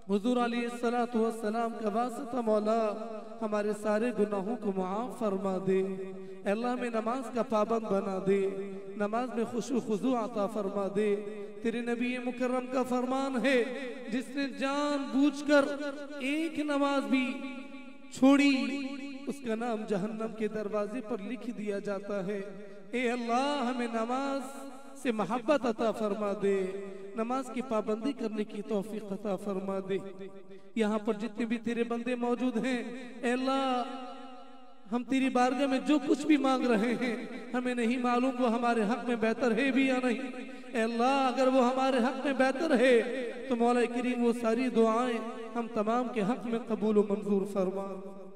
हुजूर अलैहिस्सलातु वस्सलाम का वास्ता मौला हमारे सारे गुनाहों को मुआफ फरमा दे। अल्लाह में नमाज का पाबंद बना दे, नमाज में खुशू खुजू अता फरमा दे। तेरे नबी मुकर्रम का फरमान है, जिसने जान बूझकर एक नमाज भी छोड़ी उसका नाम जहन्नम के दरवाजे पर लिख दिया जाता है। ए अल्लाह हमें नमाज से मोहब्बत अता फरमा दे, नमाज की पाबंदी करने की तौफीक अता फरमा दे। यहाँ पर जितने भी तेरे बंदे मौजूद हैं, ए अल्लाह हम तेरी बारगाह में जो कुछ भी मांग रहे हैं हमें नहीं मालूम वो हमारे हक में बेहतर है भी या नहीं। ए अल्लाह अगर वो हमारे हक में बेहतर है तो मौला करीम वो सारी दुआएं हम तमाम के हक में कबूल व मंजूर फरमा।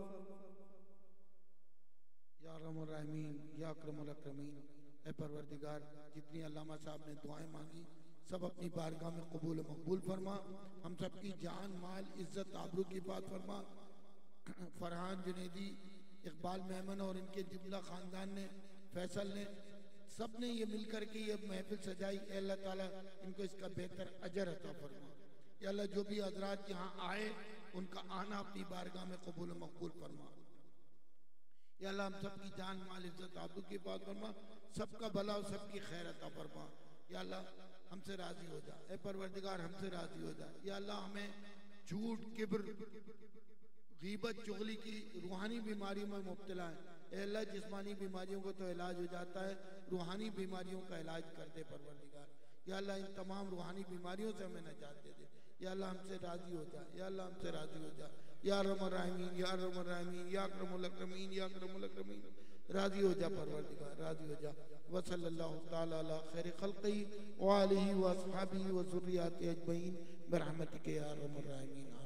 या रहमान रहीम या अकरमुल अकरमीन, ए परवरदिगार जितनी अल्लामा साहब ने दुआएं मांगी सब अपनी बारगाह में कबूल मकबूल फरमा। हम सब की जान माल इज्जत आबरू की बात फरमा। फरहान जुनैदी, इकबाल मेमन और इनके जुमला खानदान ने, फैसल ने, सब ने ये मिलकर के ये महफिल सजाई। अल्लाह ताला इनको इसका बेहतर अजर अता फरमा। या अल्लाह जो भी हजरात यहाँ आए उनका आना अपनी बारगाह में कबूल मकबूल फरमा। या अल्लाह हम सब की जान माल इज्जत आबरू की बात फरमा, सबका भला और सबकी खैर अता फरमा। या अल्लाह हमसे राजी हो जा, ए परवरदिगार हमसे राजी हो जा। या अल्लाह हमें झूठ, किब्र, गीबत, चुगली की रूहानी बीमारियों में मुब्तला है। ए अल्लाह जिस्मानी बीमारियों को तो इलाज हो जाता है, रूहानी बीमारियों का इलाज कर दे परवरदिगार। या अल्लाह इन तमाम रूहानी बीमारियों से हमें निजात दे दे। या अल्लाह हमसे राजी हो जा, या अल्लाह हमसे राजी हो जा। या रहमान रहीम या रहमान रहीम या अकरमुल अकरमीन या अकरमुल अकरमीन, राजी हो जा परवरदिगार, राजी हो जा। व सल्लल्लाहु तआला अला खैर खल्क़ी व आलिहि व अस्हाबिहि व ज़ुर्रिय्यातिहि अजमईन बिरहमतिका या अरहमर राहिमीन।